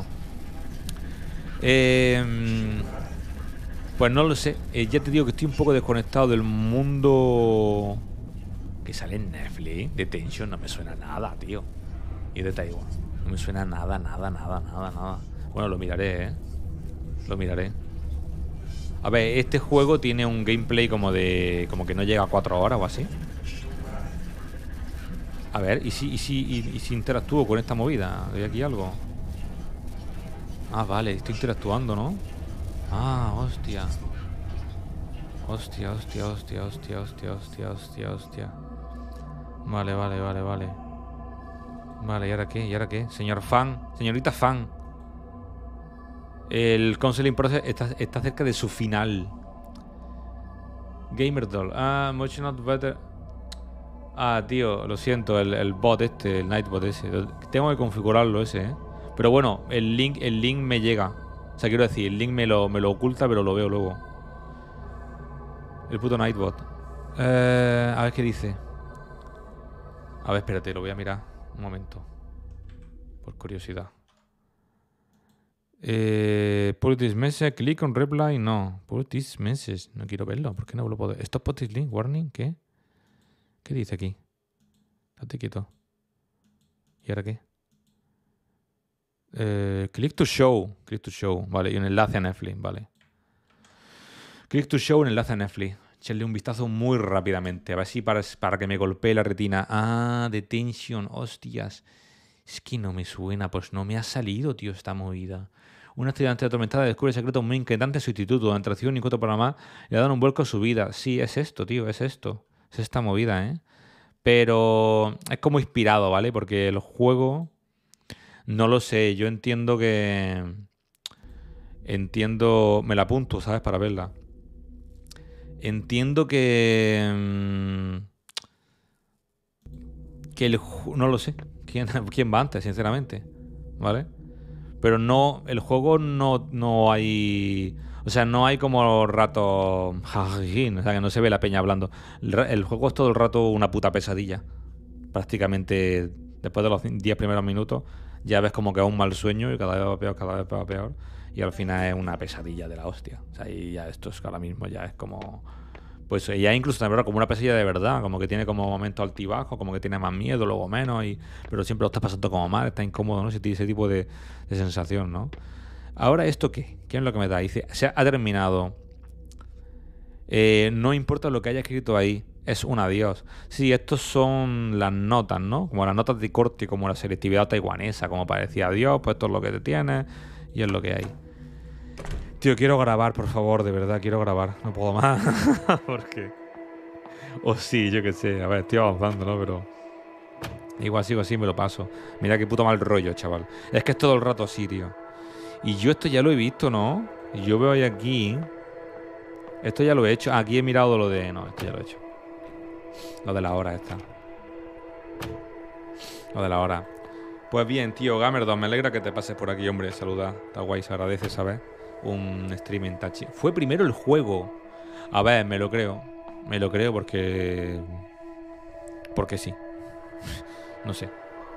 Eh, pues no lo sé. Eh, ya te digo que estoy un poco desconectado del mundo que sale en Netflix. De Tension no me suena nada, tío. Y de Taiwán. No me suena nada, nada, nada, nada, nada. Bueno, lo miraré, ¿eh? Lo miraré. A ver, este juego tiene un gameplay como de... Como que no llega a cuatro horas o así. A ver, ¿y si, y si, y, y si interactúo con esta movida? ¿Hay aquí algo? Ah, vale, estoy interactuando, ¿no? Ah, hostia. Hostia, hostia, hostia, hostia, hostia, hostia, hostia, hostia. Vale, vale, vale, vale. Vale, ¿y ahora qué? ¿Y ahora qué? Señor fan, señorita fan. El counseling process está, está cerca de su final. Gamer doll. Ah, much not better. Ah, tío, lo siento, el, el bot este, el Nightbot ese. Tengo que configurarlo ese, ¿eh? Pero bueno, el link, el link me llega. O sea, quiero decir, el link me lo, me lo oculta, pero lo veo luego. El puto Nightbot. Eh, a ver qué dice. A ver, espérate, lo voy a mirar. Un momento. Por curiosidad. Eh, Put this message, click on reply. No. Put this message. No quiero verlo. ¿Por qué no lo puedo ver? ¿Esto es put this link? ¿Warning? ¿Qué? ¿Qué dice aquí? Date quieto. ¿Y ahora qué? Eh, click to show. Click to show. Vale, y un enlace a Netflix. Vale. Click to show, un enlace a Netflix. Echarle un vistazo muy rápidamente. A ver si para, para que me golpee la retina. Ah, detention. Hostias. Es que no me suena. Pues no me ha salido, tío, esta movida. Una estudiante atormentada descubre secretos muy inquietantes en su instituto. Durante recibe un inquieto programa le dan un vuelco a su vida. Sí, es esto, tío, es esto. Es esta movida, ¿eh? Pero es como inspirado, ¿vale? Porque el juego... No lo sé. Yo entiendo que... Entiendo... Me la apunto, ¿sabes? Para verla. Entiendo que... mm, Que el... ju- No lo sé. ¿Quién, quién va antes, sinceramente? ¿Vale? Pero no... El juego no, no hay... O sea, no hay como rato... jajajín, o sea, que no se ve la peña hablando. El, ra- el juego es todo el rato una puta pesadilla. Prácticamente después de los diez primeros minutos ya ves como que es un mal sueño y cada vez va peor, cada vez va peor. Y al final es una pesadilla de la hostia. O sea, y ya esto es que ahora mismo ya es como... Pues ya incluso también como una pesadilla de verdad, como que tiene como momentos altibajos, como que tiene más miedo, luego menos, y, pero siempre lo estás pasando como mal, está incómodo, ¿no? Ese, ese tipo de, de sensación, ¿no? Ahora, ¿esto qué? ¿Qué es lo que me da? Dice, se ha terminado. Eh, no importa lo que haya escrito ahí, es un adiós. Sí, estos son las notas, ¿no? Como las notas de corte, como la selectividad taiwanesa, como parecía adiós, pues esto es lo que te tienes y es lo que hay. Tío, quiero grabar, por favor, de verdad, quiero grabar. No puedo más. ¿Por qué? O sí, yo qué sé. A ver, estoy avanzando, ¿no? Pero igual sigo así, me lo paso. Mira qué puto mal rollo, chaval. Es que es todo el rato así, tío. Y yo esto ya lo he visto, ¿no? Y yo veo ahí aquí... Esto ya lo he hecho. Ah, aquí he mirado lo de... No, esto ya lo he hecho. Lo de la hora esta. Lo de la hora. Pues bien, tío, Gamerdon, me alegra que te pases por aquí, hombre. Saluda. Está guay, se agradece, ¿sabes? Un streaming touch. Fue primero el juego. A ver, me lo creo. Me lo creo porque... Porque sí. No sé.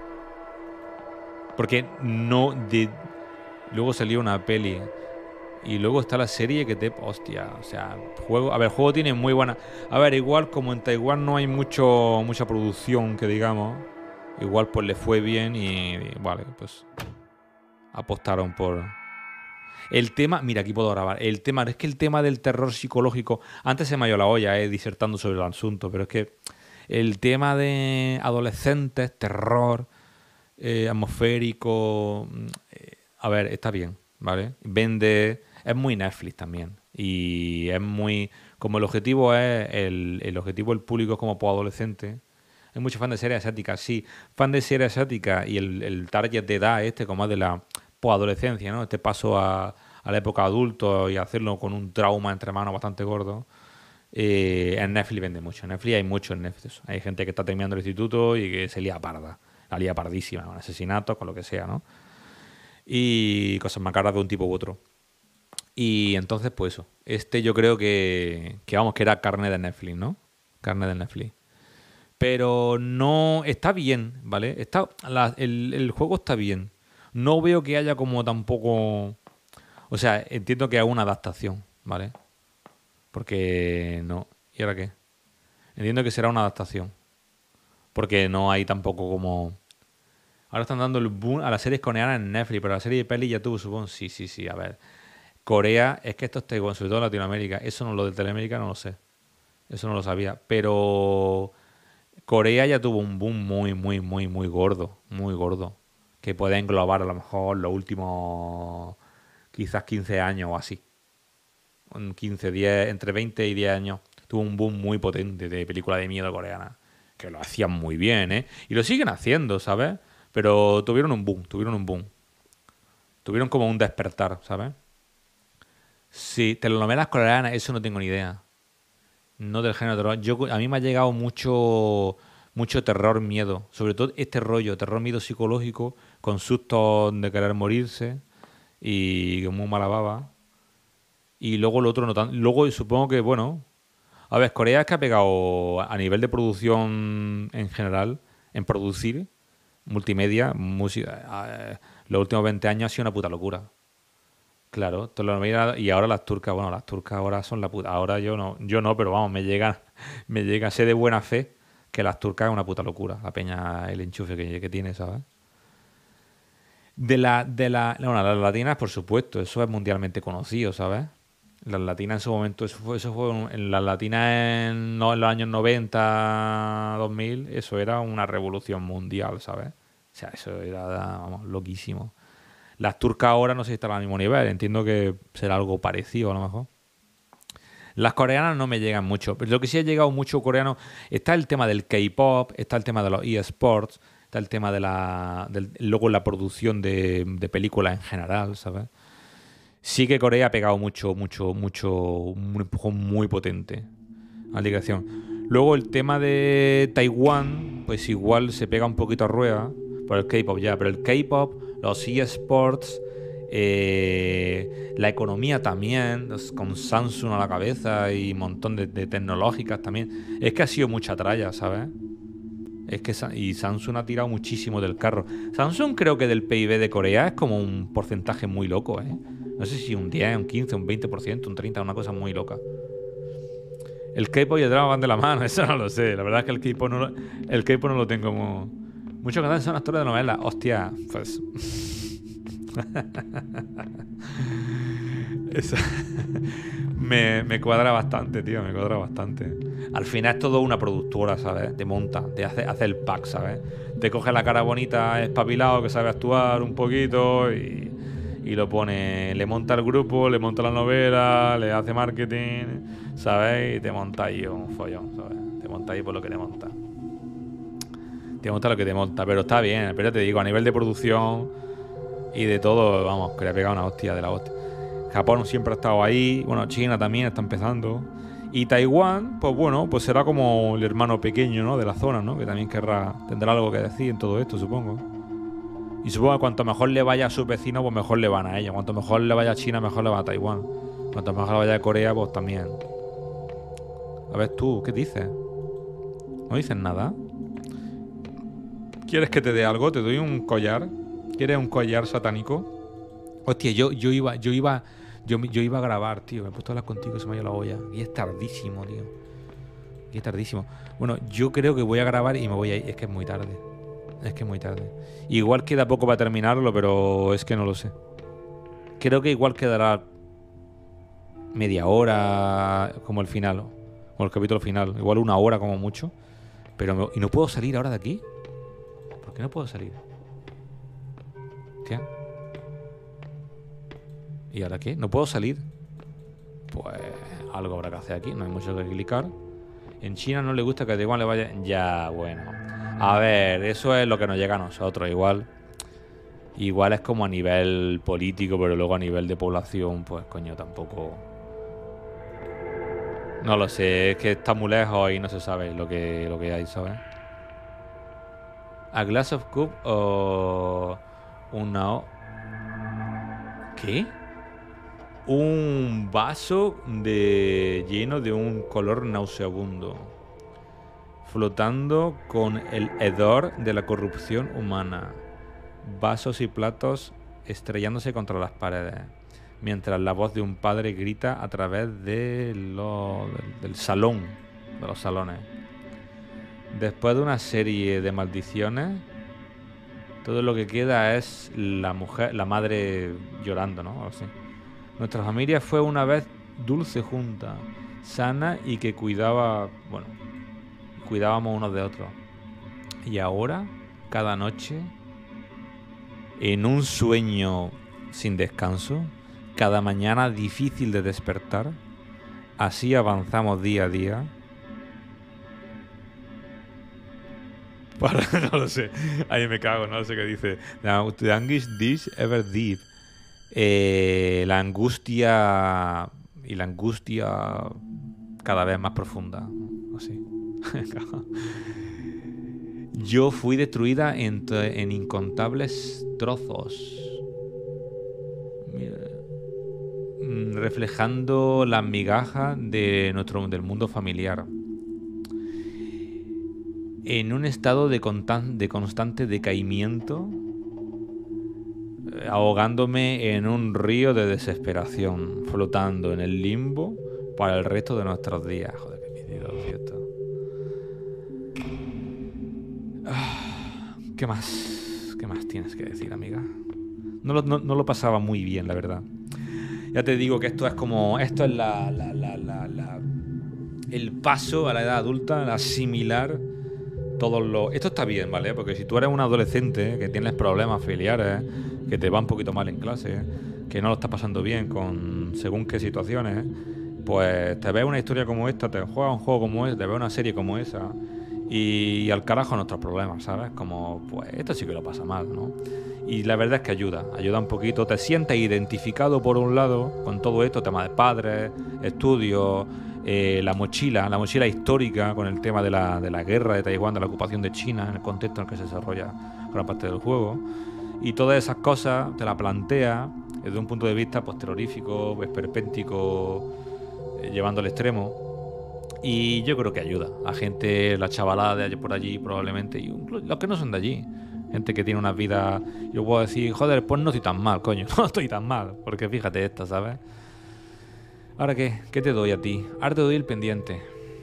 Porque no... De... Luego salió una peli... Y luego está la serie que te... Hostia, o sea, juego... A ver, el juego tiene muy buena... A ver, igual como en Taiwán no hay mucho mucha producción, que digamos, igual pues le fue bien y... y vale, pues... Apostaron por... El tema... Mira, aquí puedo grabar. El tema... Es que el tema del terror psicológico... Antes se me ha ido la olla, eh, disertando sobre el asunto, pero es que... El tema de adolescentes, terror, eh, atmosférico... eh, a ver, está bien, ¿vale? Vende... Es muy Netflix también. Y es muy... Como el objetivo es... El, el objetivo del público es como por adolescente. Hay mucho fan de series asiáticas, sí. Fan de series asiáticas y el, el target de edad este, como es de la posadolescencia, ¿no? Este paso a, a la época adulto y hacerlo con un trauma entre manos bastante gordo. Eh, en Netflix vende mucho. En Netflix hay mucho en Netflix. Hay gente que está terminando el instituto y que se lía parda. La lía pardísima, con asesinatos, con lo que sea, ¿no? Y cosas macabras de un tipo u otro. Y entonces, pues eso. Este yo creo que, que vamos, que era carne de Netflix, ¿no? Carne de Netflix. Pero no... Está bien, ¿vale? Está, la- el, el juego está bien. No veo que haya como tampoco... O sea, entiendo que haga una adaptación, ¿vale? Porque no... ¿Y ahora qué? Entiendo que será una adaptación. Porque no hay tampoco como... Ahora están dando el boom a las series coreanas en Netflix, pero la serie de peli ya tuvo su boom. Sí, sí, sí, a ver. Corea, es que esto es Taiwán, sobre todo en Latinoamérica. Eso no, lo de Telemérica no lo sé. Eso no lo sabía. Pero Corea ya tuvo un boom muy, muy, muy, muy gordo. Muy gordo. Que puede englobar a lo mejor los últimos quizás quince años o así. Un quince, diez, entre veinte y diez años. Tuvo un boom muy potente de película de miedo coreana. Que lo hacían muy bien, ¿eh? Y lo siguen haciendo, ¿sabes? Pero tuvieron un boom, tuvieron un boom. Tuvieron como un despertar, ¿sabes? Sí, telenovelas coreanas, eso no tengo ni idea. No del género terror. Yo, a mí me ha llegado mucho, mucho terror, miedo. Sobre todo este rollo, terror, miedo psicológico, con sustos de querer morirse y muy mala baba. Y luego lo otro no tan. Luego supongo que, bueno. A ver, Corea es que ha pegado a nivel de producción en general, en producir multimedia, música. eh, Los últimos veinte años ha sido una puta locura. Claro, telenovelas- y ahora las turcas, bueno, las turcas ahora son la puta. Ahora yo no, yo no, pero vamos, me llega, me llega, sé de buena fe que las turcas es una puta locura. La peña, el enchufe que, que tiene, ¿sabes? De la, de la, bueno, las latinas, por supuesto, eso es mundialmente conocido, ¿sabes? Las latinas en su momento, eso fue, eso fue un- en las latinas en, no, en los años noventa, dos mil, eso era una revolución mundial, ¿sabes? O sea, eso era, vamos, loquísimo. Las turcas ahora no sé si están al mismo nivel, entiendo que será algo parecido a lo mejor. Las coreanas no me llegan mucho, pero lo que sí ha llegado mucho coreano, está el tema del K-pop, está el tema de los eSports, está el tema de la, del, luego la producción de, de películas en general, ¿sabes? Sí que Corea ha pegado mucho, mucho, mucho, un empujón muy potente a la ligación. Luego el tema de Taiwán, pues igual se pega un poquito a rueda por el K-pop ya, pero el K-pop, los eSports, eh, la economía también, los- con Samsung a la cabeza y un montón de, de tecnológicas también. Es que ha sido mucha tralla, ¿sabes? Es que Sa- y Samsung ha tirado muchísimo del carro. Samsung creo que del P I B de Corea es como un porcentaje muy loco, ¿eh? No sé si un diez, un quince, un veinte por ciento, un treinta por ciento, una cosa muy loca. El K-pop y el drama van de la mano, eso no lo sé. La verdad es que el K-pop no, lo- el K-pop no lo tengo como... Muchos cantantes son actores de novelas. Hostia, pues... Eso me, me cuadra bastante, tío, me cuadra bastante. Al final es todo una productora, ¿sabes? Te monta, te hace, hace el pack, ¿sabes? Te coge la cara bonita, espapilado, que sabe actuar un poquito y, y lo pone, le monta el grupo, le monta la novela, le hace marketing, ¿sabes? Y te monta ahí un follón, ¿sabes? Te monta ahí por lo que te monta. Te monta lo que te monta, pero está bien, pero te digo, a nivel de producción y de todo, vamos, que le ha pegado una hostia de la hostia. Japón siempre ha estado ahí, bueno, China también está empezando. Y Taiwán, pues bueno, pues será como el hermano pequeño, ¿no? De la zona, ¿no? Que también querrá, tendrá algo que decir en todo esto, supongo. Y supongo que cuanto mejor le vaya a sus vecinos, pues mejor le van a ellos. Cuanto mejor le vaya a China, mejor le va a Taiwán. Cuanto mejor le vaya a Corea, pues también. A ver tú, ¿qué dices? ¿No dices nada? ¿Quieres que te dé algo? ¿Te doy un collar? ¿Quieres un collar satánico? Hostia, yo, yo iba, yo iba, yo, yo iba a grabar, tío. Me he puesto a hablar contigo, se me ha ido la olla. Y es tardísimo, tío. Y es tardísimo. Bueno, yo creo que voy a grabar y me voy a ir. Es que es muy tarde. Es que es muy tarde. Igual queda poco para terminarlo, pero es que no lo sé. Creo que igual quedará media hora como el final, como el capítulo final. Igual una hora como mucho. Pero me- ¿y no puedo salir ahora de aquí? ¿Por qué no puedo salir? Hostia. ¿Y ahora qué? ¿No puedo salir? Pues algo habrá que hacer aquí. No hay mucho que clicar. En China no le gusta que Taiwán le vaya... Ya, bueno. A ver, eso es lo que nos llega a nosotros. Igual igual es como a nivel político, pero luego a nivel de población, pues coño, tampoco... No lo sé, es que está muy lejos y no se sabe lo que, lo que hay, ¿sabes? A glass of cup o... Una... ¿Qué? Un vaso de lleno de un color nauseabundo, flotando con el hedor de la corrupción humana. Vasos y platos estrellándose contra las paredes, mientras la voz de un padre grita a través de lo, del, del salón, de los salones. Después de una serie de maldiciones, todo lo que queda es la mujer, la madre llorando, ¿no? Algo así. Nuestra familia fue una vez dulce junta, sana y que cuidaba, bueno, cuidábamos unos de otros. Y ahora, cada noche, en un sueño sin descanso, cada mañana difícil de despertar, así avanzamos día a día. Para, no lo sé, ahí me cago, no sé qué dice. The anguish dish ever deep. Eh, la angustia y la angustia cada vez más profunda. Así. Yo fui destruida en, en incontables trozos, reflejando las migajas de nuestro, del mundo familiar, en un estado de, constan, de constante decaimiento, ahogándome en un río de desesperación, flotando en el limbo para el resto de nuestros días. Joder, qué miedo, ¿cierto? ¿Qué más? ¿Qué más tienes que decir, amiga? No lo, no, no lo pasaba muy bien, la verdad. Ya te digo que esto es como... Esto es la, la, la, la, la el paso a la edad adulta, el asimilar todos los... Esto está bien, ¿vale? Porque si tú eres un adolescente que tienes problemas familiares, que te va un poquito mal en clase, que no lo estás pasando bien con según qué situaciones, pues te ves una historia como esta, te juegas un juego como este, te ves una serie como esa... Y, y al carajo nuestros problemas, ¿sabes? Como, pues, esto sí que lo pasa mal, ¿no? Y la verdad es que ayuda, ayuda un poquito. Te sientes identificado, por un lado, con todo esto, tema de padres, estudios, eh, la mochila, la mochila histórica con el tema de la, de la guerra de Taiwán, de la ocupación de China, en el contexto en el que se desarrolla gran parte del juego. Y todas esas cosas te la plantea desde un punto de vista, pues, terrorífico, esperpéntico, eh, llevando al extremo. Y yo creo que ayuda a gente, la chavalada de allí por allí probablemente, y los que no son de allí, gente que tiene una vida. Yo puedo decir, joder, pues no estoy tan mal, coño, no estoy tan mal, porque fíjate esta, ¿sabes? Ahora, ¿qué? ¿Qué te doy a ti? Ahora te doy el pendiente.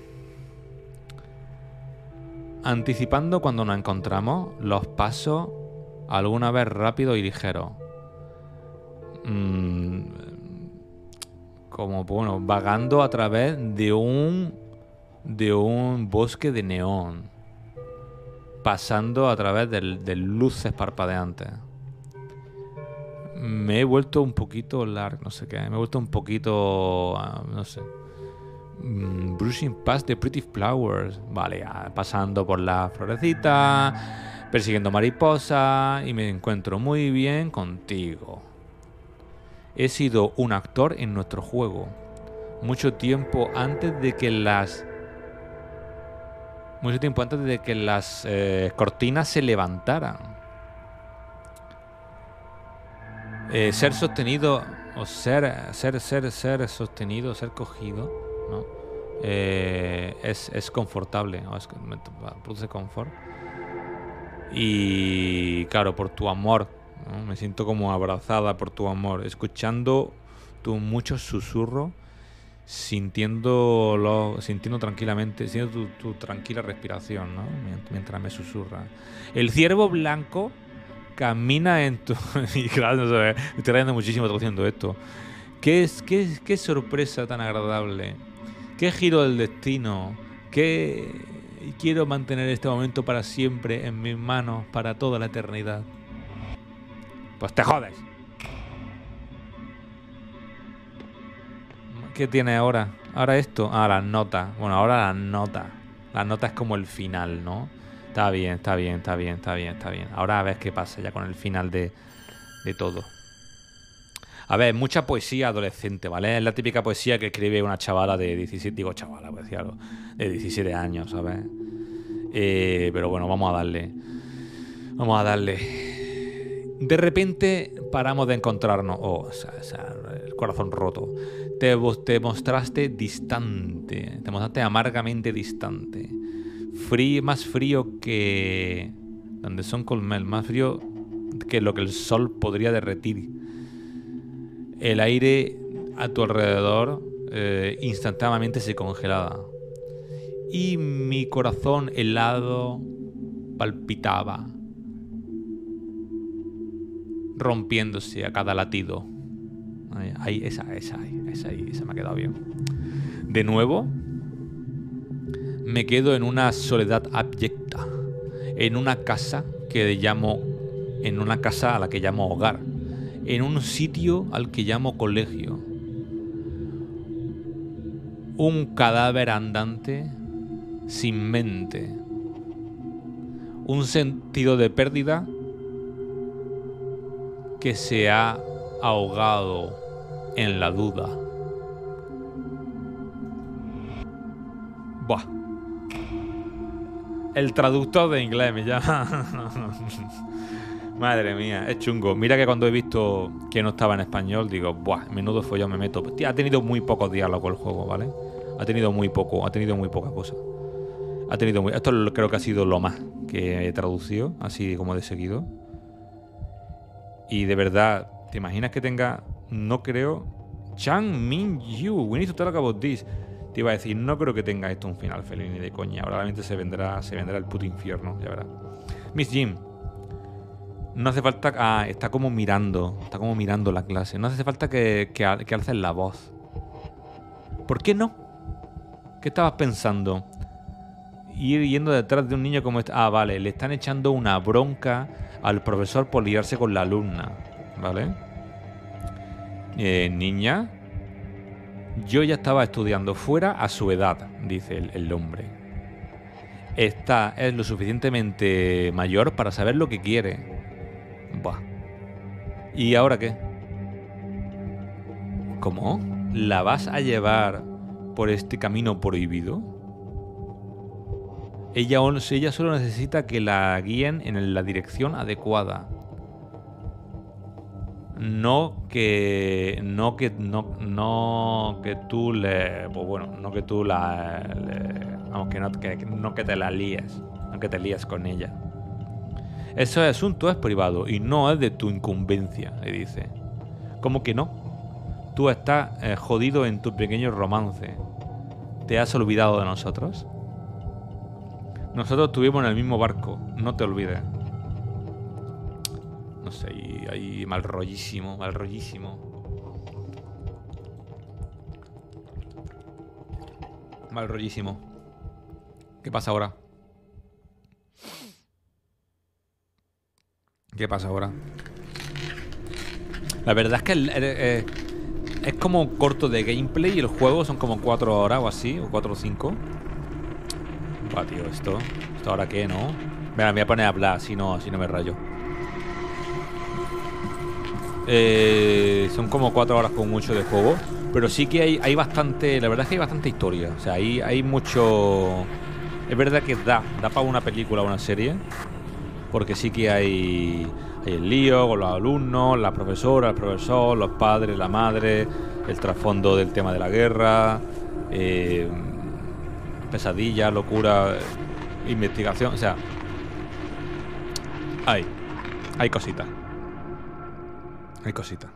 Anticipando cuando nos encontramos los pasos alguna vez rápidos y ligeros. Mm, como, bueno, vagando a través de un de un bosque de neón, pasando a través de, de luces parpadeantes. Me he vuelto un poquito largo, no sé qué, me he vuelto un poquito, uh, no sé, mm, brushing past the pretty flowers, vale, ya, pasando por las florecitas, persiguiendo mariposas, y me encuentro muy bien contigo. He sido un actor en nuestro juego mucho tiempo antes de que las mucho tiempo antes de que las eh, cortinas se levantaran. Eh, ser sostenido o ser ser ser ser sostenido, ser cogido, ¿no? Eh, es, es confortable, ¿no? Es, me produce confort. Y claro, por tu amor, ¿no? Me siento como abrazada por tu amor, escuchando tu mucho susurro, sintiéndolo, sintiendo tranquilamente, sintiendo tu, tu tranquila respiración, ¿no? Mientras me susurra. El ciervo blanco camina en tu... y claro, no sé, me estoy rayando muchísimo traduciendo esto. ¿Qué, es, qué, qué sorpresa tan agradable? ¿Qué giro del destino? ¿Qué... Quiero mantener este momento para siempre en mis manos, para toda la eternidad. Pues te jodes. ¿Qué tiene ahora? Ahora esto. Ah, las notas. Bueno, ahora las notas. Las notas es como el final, ¿no? Está bien, está bien, está bien, está bien, está bien. Ahora a ver qué pasa ya con el final de, de todo. A ver, mucha poesía adolescente, ¿vale? Es la típica poesía que escribe una chavala de diecisiete... Digo chavala, pues decirlo. De diecisiete años, ¿sabes? Eh, pero bueno, vamos a darle. Vamos a darle. De repente paramos de encontrarnos. Oh, o sea, o sea, el corazón roto. Te, te mostraste distante. Te mostraste amargamente distante. Frío, más frío que... Donde son colmel. Más frío que lo que el sol podría derretir. El aire a tu alrededor eh, instantáneamente se congelaba. Y mi corazón helado palpitaba, rompiéndose a cada latido. Ahí, ahí, esa, esa, esa, ahí, esa me ha quedado bien. De nuevo, me quedo en una soledad abyecta, en una casa que llamo, en una casa a la que llamo hogar, en un sitio al que llamo colegio. Un cadáver andante sin mente. Un sentido de pérdida que se ha ahogado en la duda. Buah. El traductor de inglés me llama. Madre mía, es chungo. Mira que cuando he visto que no estaba en español, digo, buah, menudo follón me meto. Tía, ha tenido muy pocos diálogos el juego, ¿vale? Ha tenido muy poco, ha tenido muy poca cosa. Ha tenido muy... Esto creo que ha sido lo más que he traducido, así como de seguido. Y de verdad, ¿te imaginas que tenga... No creo... Chang Min Yu, we need to talk about this. Te iba a decir, no creo que tenga esto un final feliz ni de coña. Probablemente se vendrá, se vendrá el puto infierno, ya verás. Miss Jim. No hace falta... Ah, está como mirando. Está como mirando la clase. No hace falta que, que, que alces la voz. ¿Por qué no? ¿Qué estabas pensando? Ir yendo detrás de un niño como este. Ah, vale, le están echando una bronca al profesor por liarse con la alumna, ¿vale? Eh, niña, yo ya estaba estudiando fuera a su edad, dice el, el hombre. Esta es lo suficientemente mayor para saber lo que quiere. Buah. ¿Y ahora qué? ¿Cómo? ¿La vas a llevar por este camino prohibido? Ella, ella solo necesita que la guíen en la dirección adecuada. No que. No que. No, no que tú le. Pues bueno, no que tú la. Le, vamos, que no que, no que te la líes. No que te líes con ella. Ese asunto es privado y no es de tu incumbencia, le dice. ¿Cómo que no? Tú estás eh, jodido en tu pequeño romance. ¿Te has olvidado de nosotros? Nosotros estuvimos en el mismo barco, no te olvides. No sé, ahí, ahí mal rollísimo, mal rollísimo. Mal rollísimo. ¿Qué pasa ahora? ¿Qué pasa ahora? La verdad es que el, el, el, es como corto de gameplay y el juego son como cuatro horas o así, o cuatro o cinco. Buah, tío, esto. ¿Esto ahora qué, no? Venga, me voy a poner a hablar, si no, si no me rayo. Eh, son como cuatro horas con mucho de juego. Pero sí que hay, hay bastante. La verdad es que hay bastante historia. O sea, hay, hay mucho. Es verdad que da, da para una película o una serie. Porque sí que hay, hay el lío con los alumnos, la profesora, el profesor, los padres, la madre, el trasfondo del tema de la guerra, eh, pesadilla, locura, investigación. O sea, hay, hay cositas. Hay cositas.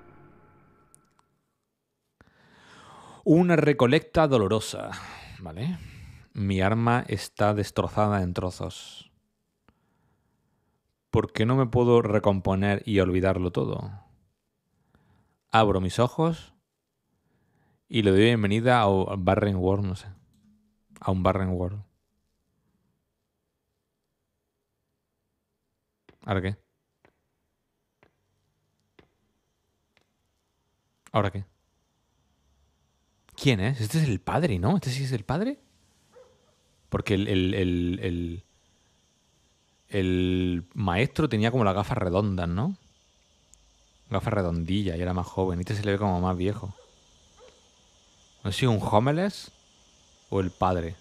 Una recolecta dolorosa, ¿vale? Mi arma está destrozada en trozos. ¿Por qué no me puedo recomponer y olvidarlo todo? Abro mis ojos y le doy bienvenida a un Barren World, no sé. A un Barren World. ¿Ahora qué? ¿Ahora qué? ¿Quién es? Este es el padre, ¿no? ¿Este sí es el padre? Porque el, el, el, el, el maestro tenía como las gafas redondas, ¿no? Gafas redondillas y era más joven. Este se le ve como más viejo. No sé si un homeless o el padre.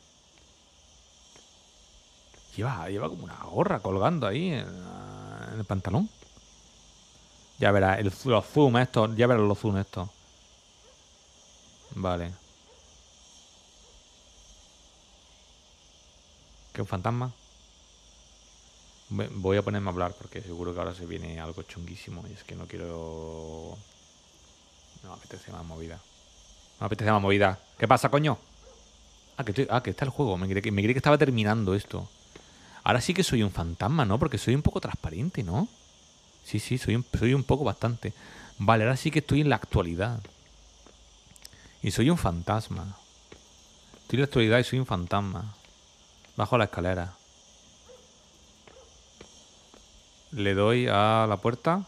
Lleva, lleva como una gorra colgando ahí en, en el pantalón. Ya verás, el, los zoom estos. Ya verás los zoom estos. Vale. ¿Qué un fantasma? Voy a ponerme a hablar porque seguro que ahora se viene algo chunguísimo. Y es que no quiero... No me apetece más movida. No me apetece más movida. ¿Qué pasa, coño? Ah, que, estoy... ah, que está el juego. Me creí que, me creí que estaba terminando esto. Ahora sí que soy un fantasma, ¿no? Porque soy un poco transparente, ¿no? Sí, sí, soy un, soy un poco bastante. Vale, ahora sí que estoy en la actualidad. Y soy un fantasma. Estoy en la actualidad y soy un fantasma. Bajo la escalera. Le doy a la puerta.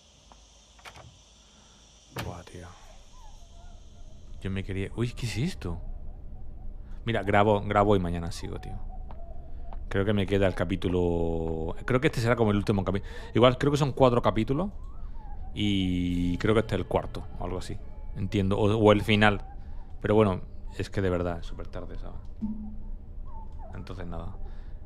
Buah, tío. Yo me quería... Uy, ¿qué es esto? Mira, grabo, grabo y mañana sigo, tío. Creo que me queda el capítulo... Creo que este será como el último capítulo. Igual creo que son cuatro capítulos. Y creo que este es el cuarto, o algo así. Entiendo. O, o el final. Pero bueno, es que de verdad es súper tarde, ¿sabes? Entonces nada.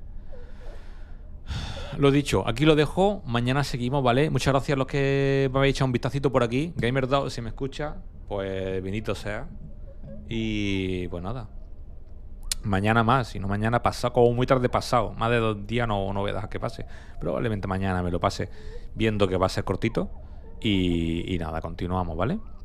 Lo dicho, aquí lo dejo. Mañana seguimos, ¿vale? Muchas gracias a los que me habéis echado un vistacito por aquí. GamerDog, si me escucha, pues bendito sea. Y pues nada. Mañana más, si no mañana pasado, como muy tarde pasado. Más de dos días no, no voy a dejar que pase. Probablemente mañana me lo pase viendo que va a ser cortito. Y, y nada, continuamos, ¿vale?